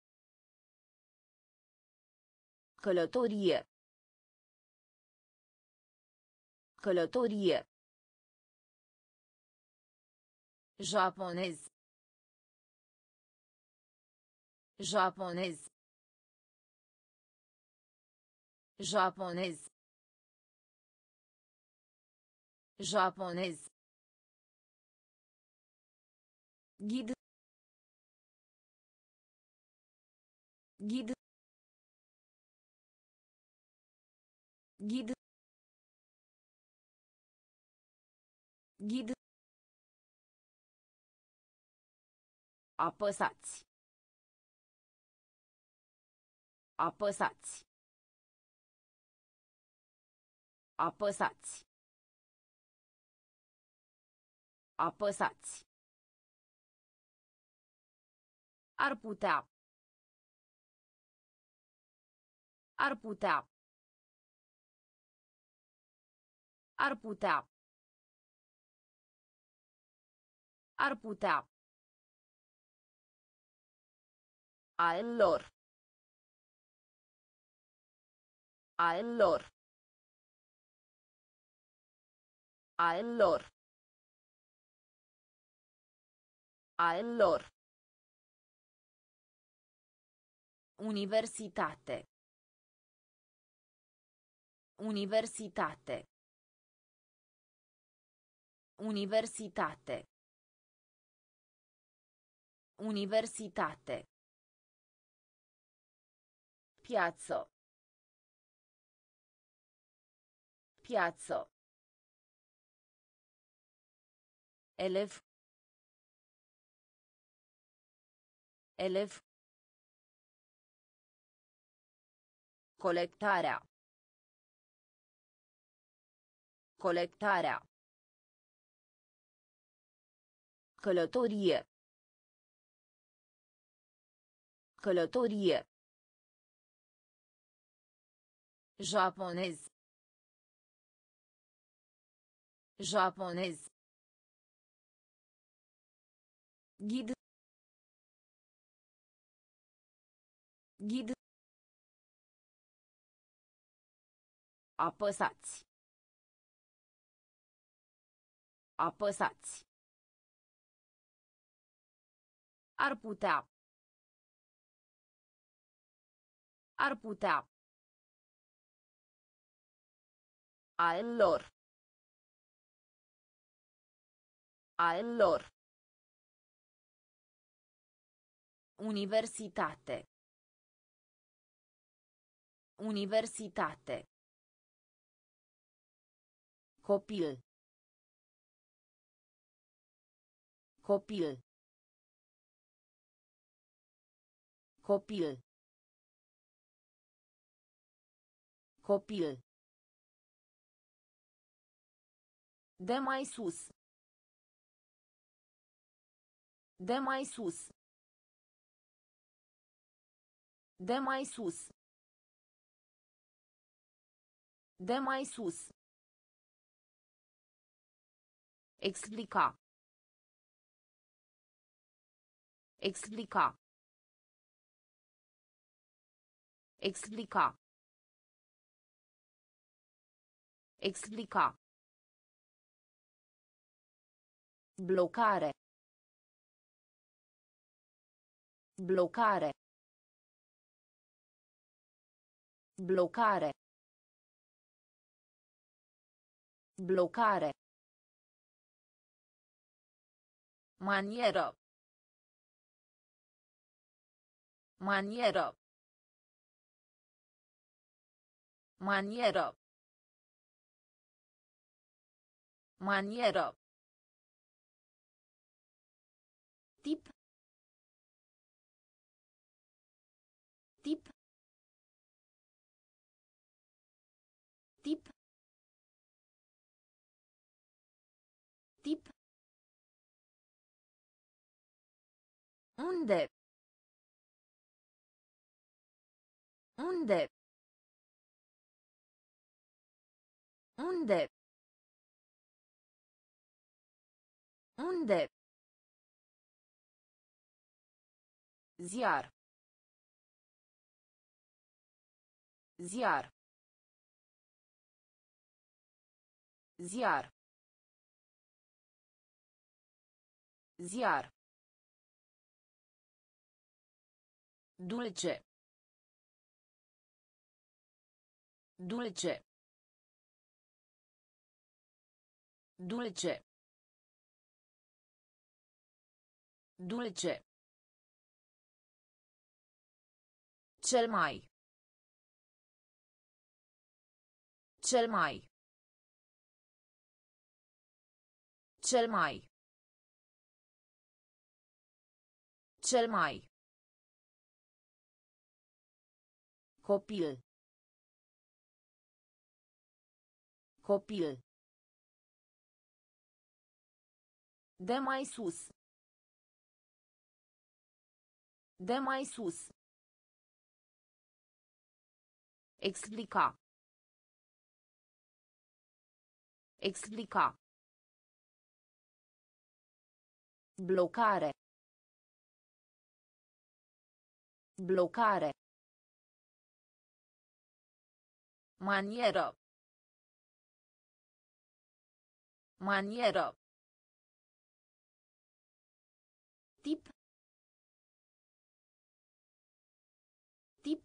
[SPEAKER 1] Călătorie. Călătorie. Japonez. Japonez. Japonez. Japonez. Ghid. Ghid. Ghid. Ghid. Apăsați. Apăsați. Apăsați. Apăsați. Ar putea. Ar putea. Ar putea. Ar putea. A lor. A lor. A lor. A lor. Universitate. Universitate. Universitate. Universitate. Piazzo. Piazzo. Elev. Elev. Colectarea. Colectarea. Călătorie. Călătorie. Japonez. Japonez. Ghid. Ghid. Apăsați. Apăsați. Ar putea. Ar putea. A lor. A lor. Universitate. Universitate. Copil. Copil. Copil. Copil. De mai sus. De mai sus. De mai sus. De mai sus. Explica. Explica. Explica. Explica. Blocare. Blocare. Blocare. Blocare. Manieră. Manieră. Manieră. Manieră. Tip. Tip. Tip. Tip. Unde? Unde? Unde? Unde? Ziar. Ziar. Ziar. Ziar. Dulce. Dulce. Dulce. Dulce. Cel mai. Cel mai. Cel mai. Cel mai. Copil. Copil. De mai sus. De mai sus. Explica. Explica. Blocare. Blocare. Manieră. Manieră. Tip. Tip.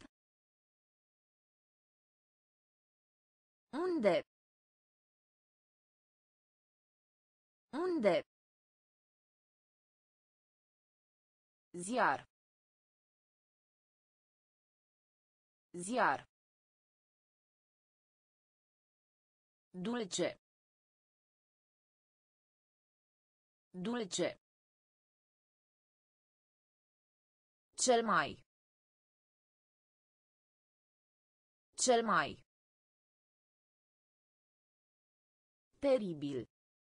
[SPEAKER 1] Unde? Unde? Ziar. Ziar. Dulce. Dulce. Cel mai. Cel mai. Teribil.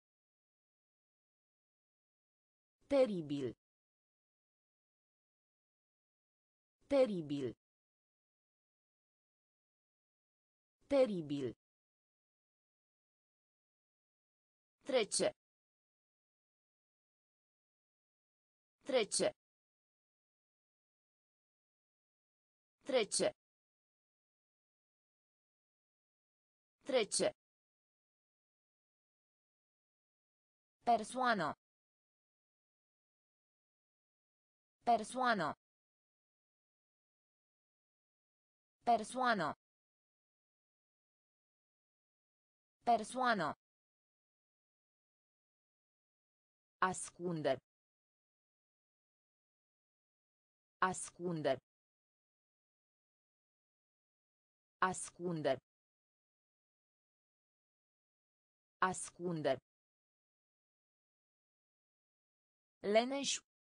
[SPEAKER 1] Teribil. Teribil. Teribil. Trece. Trece. Trece. Trece. Persoană. Persoană. Persoană. Persoană. Ascunde. Ascunde. Ascunde. Ascunde. Leneș.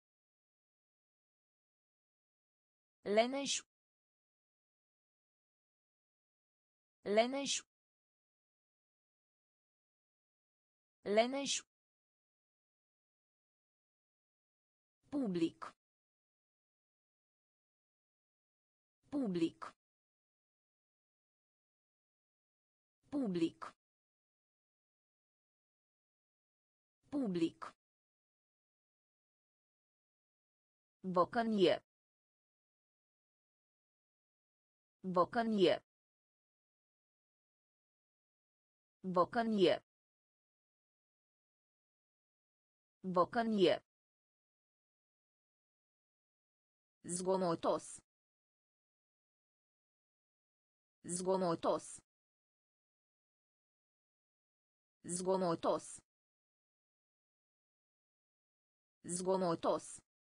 [SPEAKER 1] Leneș. Leneș. Leneș. Public. Public. Public. Public. Bocănie. Bocănie. Bocănie. Bocănie. Zgomotos. Zgomotos. Zgomotos. Zgomotos.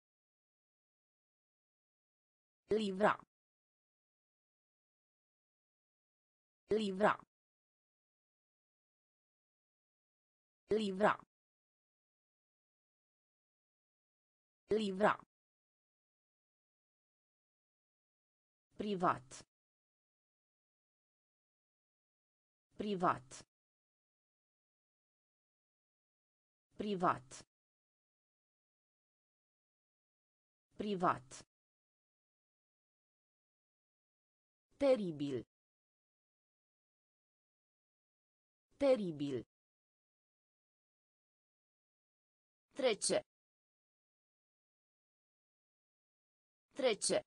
[SPEAKER 1] Livra. Livra. Livra. Livra. Privat. Privat. Privat. Privat. Teribil. Teribil. Trece. Trece.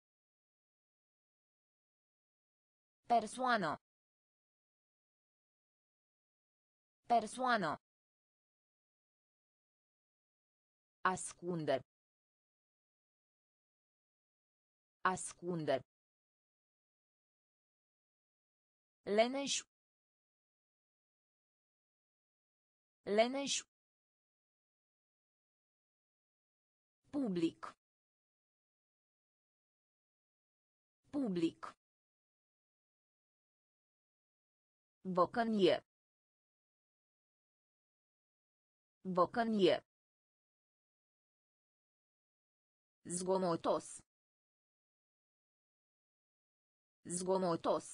[SPEAKER 1] Persoană. Persoană. Ascunde. Ascunde. Leneș. Leneș. Public. Public. Bocănie. Bocănie. Zgomotos. Zgomotos.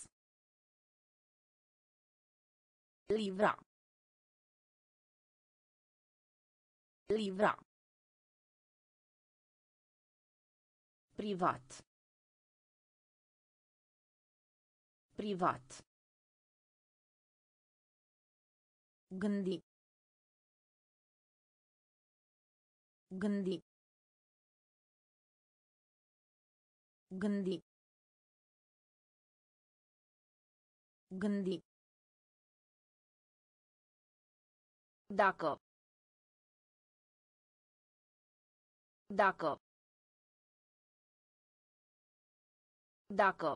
[SPEAKER 1] Livra. Livra. Privat. Privat. Gândi. Gândi. Gândi. Gândi. Dacă. Dacă. Dacă.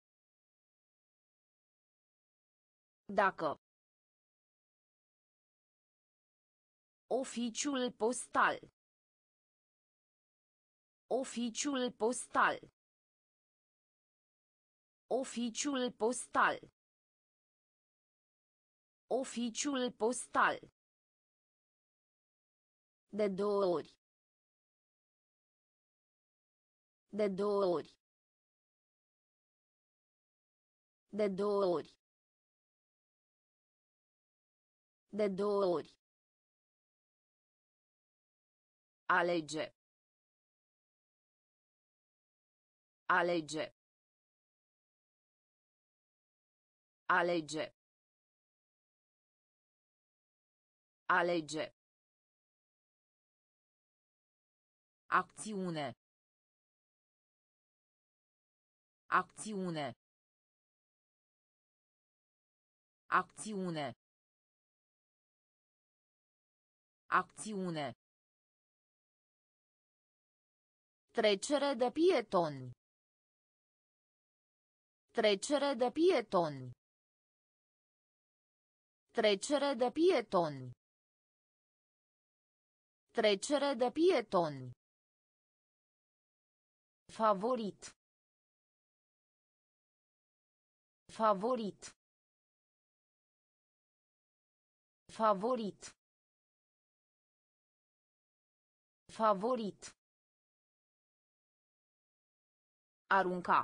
[SPEAKER 1] Dacă. Oficiul postal. Oficiul postal. Oficiul postal. Oficiul postal. De două ori. De două ori. De două ori. De două ori. Alege. Alege. Alege. Alege. Acțiune. Acțiune. Acțiune. Acțiune. Trecere de pietoni. Trecere de pietoni. Trecere de pietoni. Trecere de pietoni. Favorit. Favorit. Favorit. Favorit. Arunca.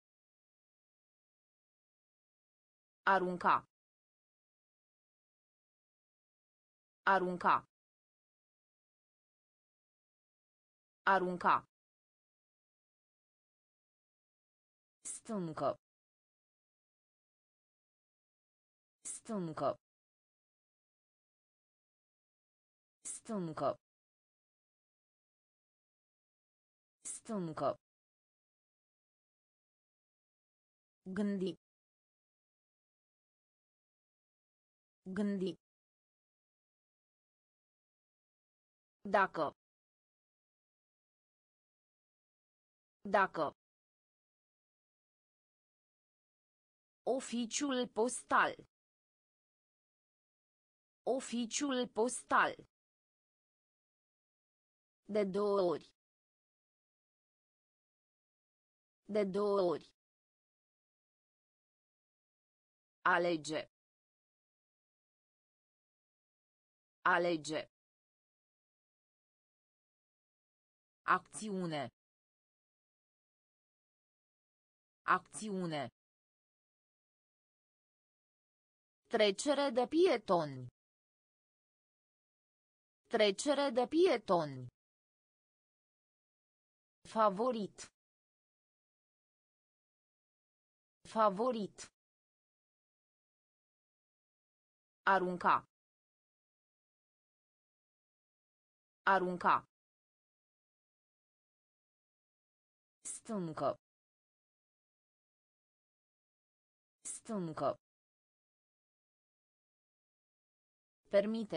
[SPEAKER 1] Arunca. Arunca. Arunca. Stâncă. Stâncă. Stâncă. Stâncă. Gândi. Gândi. Dacă. Dacă. Oficiul postal. Oficiul postal. De două ori. De două ori. Alege. Alege. Acțiune. Acțiune. Trecere de pietoni. Trecere de pietoni. Favorit. Favorit. Arunca. Arunca. Stâncă. Stâncă. Permite.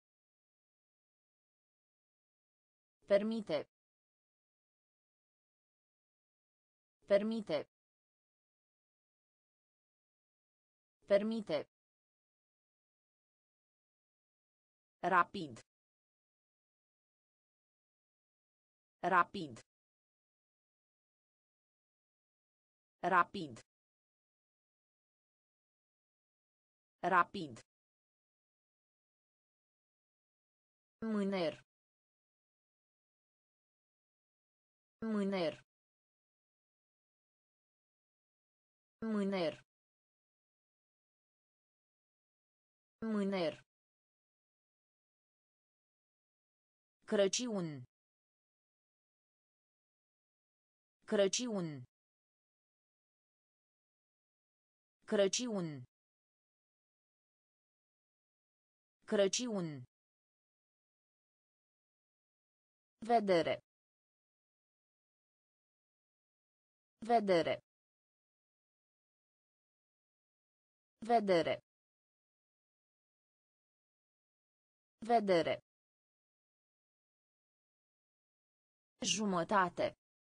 [SPEAKER 1] Permite. Permite. Permite. Rapid. Rapid. Rapid. Rapid. Mâner. Mâner. Mâner. Mâner. Crăciun. Crăciun. Crăciun. Crăciun. Vedere. Vedere. Vedere. Vedere. Jumătate.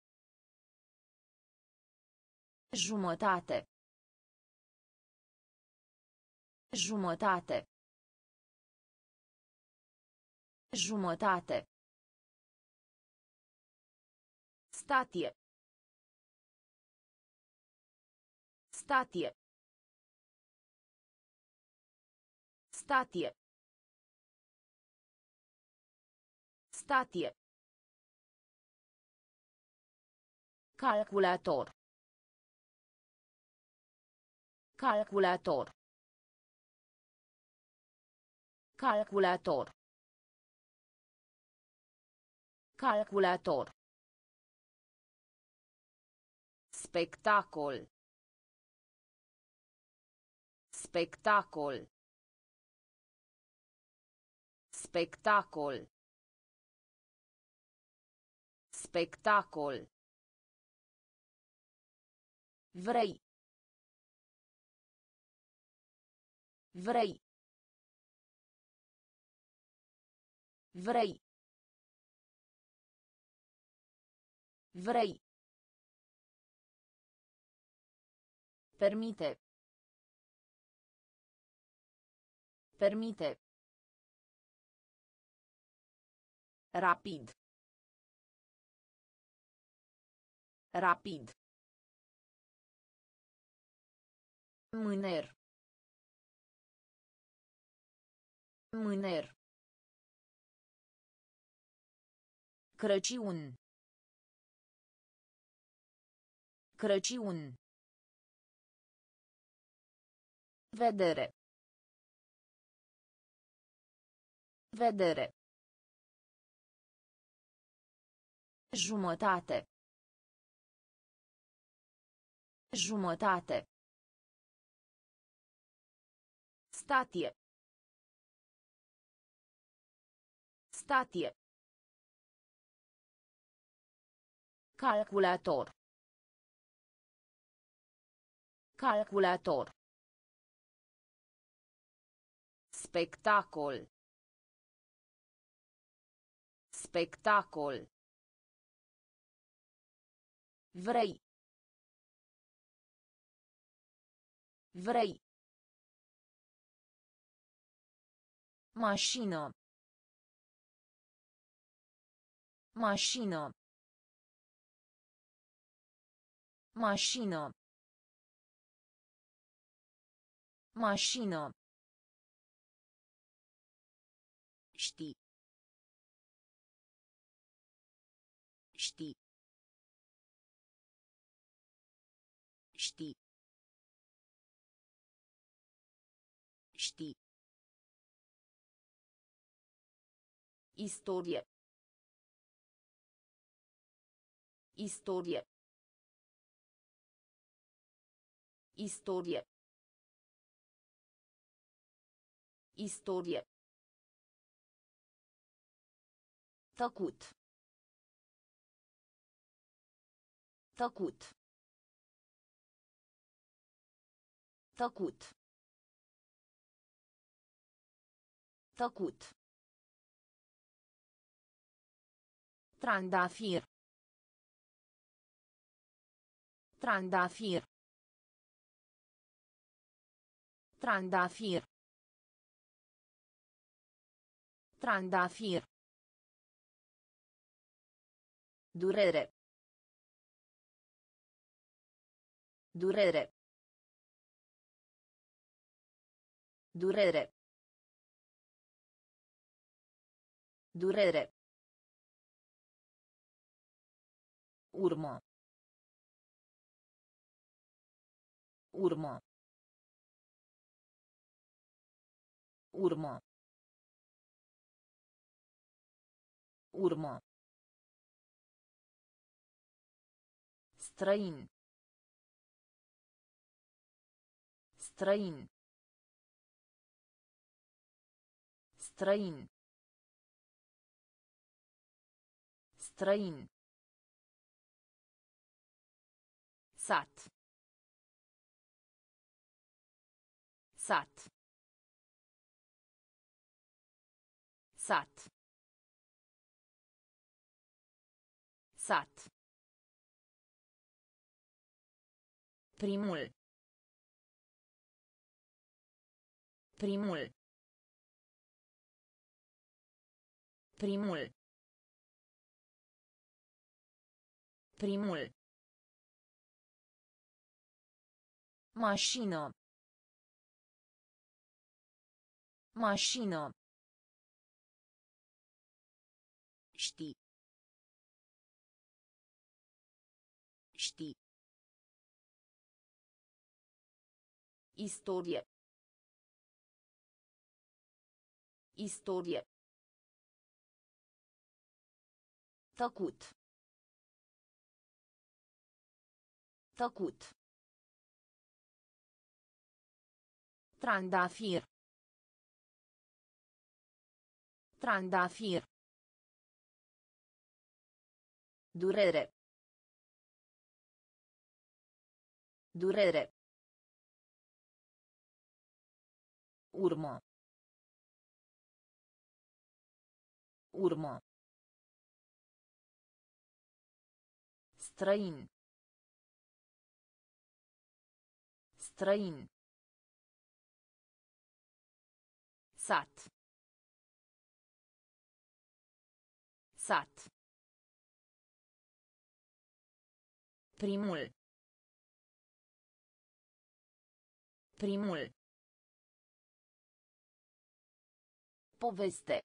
[SPEAKER 1] Jumătate. Jumătate. Jumătate. Statie. Statie. Statie. Statie. Calculator. Calculator. Calculator. Calculator. Spectacol. Spectacol. Spectacol. Spectacol. Vrei. Vrei. Vrei. Vrei. Permite. Permite. Rapid. Rapid. Mâner. Mâner. Crăciun. Crăciun. Vedere. Vedere. Jumătate. Jumătate. Statie. Statie. Calculator. Calculator. Spectacol. Spectacol. Vrei. Vrei. Mașină. Mașină. Mașină. Mașină. Știi. Știi. Știi. Știi. Istorie. Istorie. Istorie. Istorie. Tăcut. Tăcut. Tăcut. Tăcut. Trandafir. Trandafir. Trandafir. Trandafir. Durere. Durere. Durere. Durere. Urmă. Urmă. Urmă. Urmă. Străin. Străin. Străin. Străin. Sat. Sat. Sat. Sat. Primul. Primul. Primul. Primul. Mașină. Mașină. Știi. Știi. Istorie. Istorie. Tăcut. Tăcut. Trandafir. Trandafir. Durere. Durere. Urmă. Urmă. Străin. Străin. Sat. Sat. Primul. Primul. Poveste.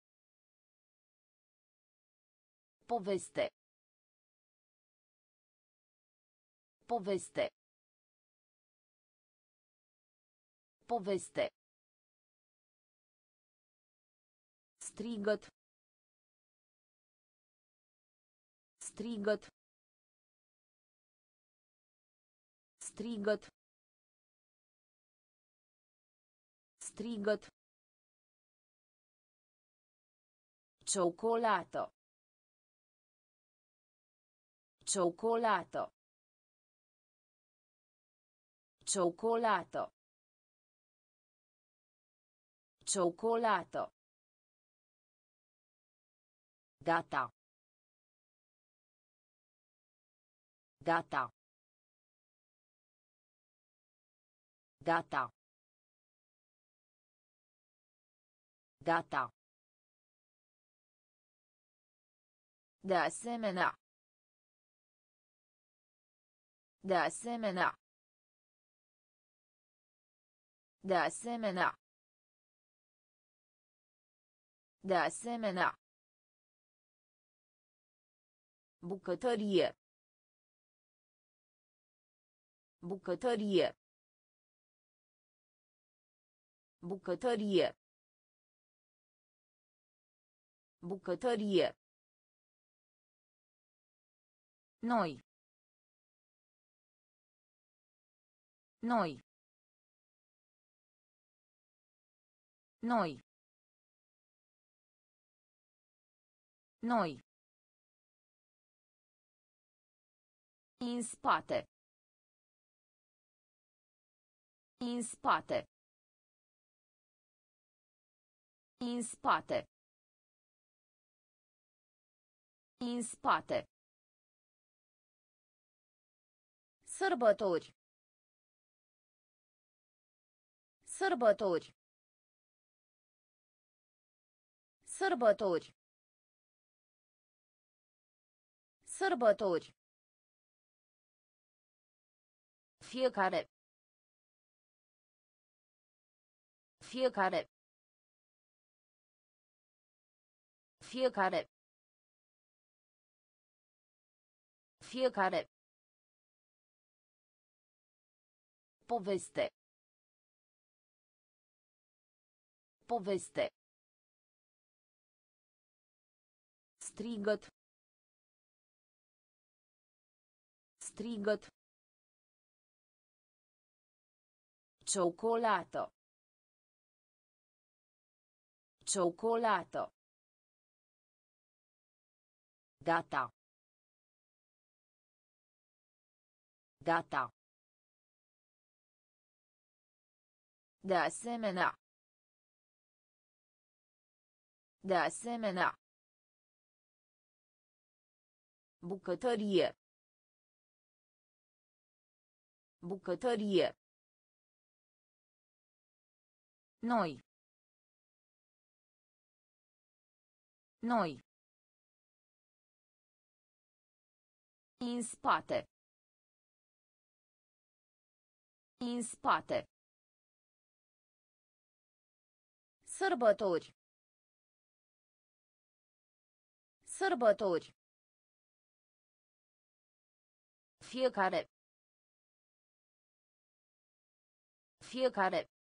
[SPEAKER 1] Poveste. Poveste. Poveste. Strigăt. Strigăt. Strigăt. Strigăt. Cioccolato. Cioccolato. Cioccolato. Cioccolato. Data. Data. Data. Data. De asemenea. De asemenea. De asemenea. De asemenea. Bucătărie. Bucătărie. Bucătărie. Bucătărie. Noi. Noi. Noi. Noi. În spate. În spate. În spate. În spate. Sărbători. Sărbători. Sărbători. Sărbători. Fiecare. Fiecare. Fiecare. Fiecare. Poveste. Poveste. Strigăt. Strigăt. Cioccolato. Cioccolato. Data. Data. De asemenea. De asemenea. Bucătărie. Bucătărie. Noi. Noi. În spate. În spate. Sărbători. Sărbători. Fiecare. Fiecare.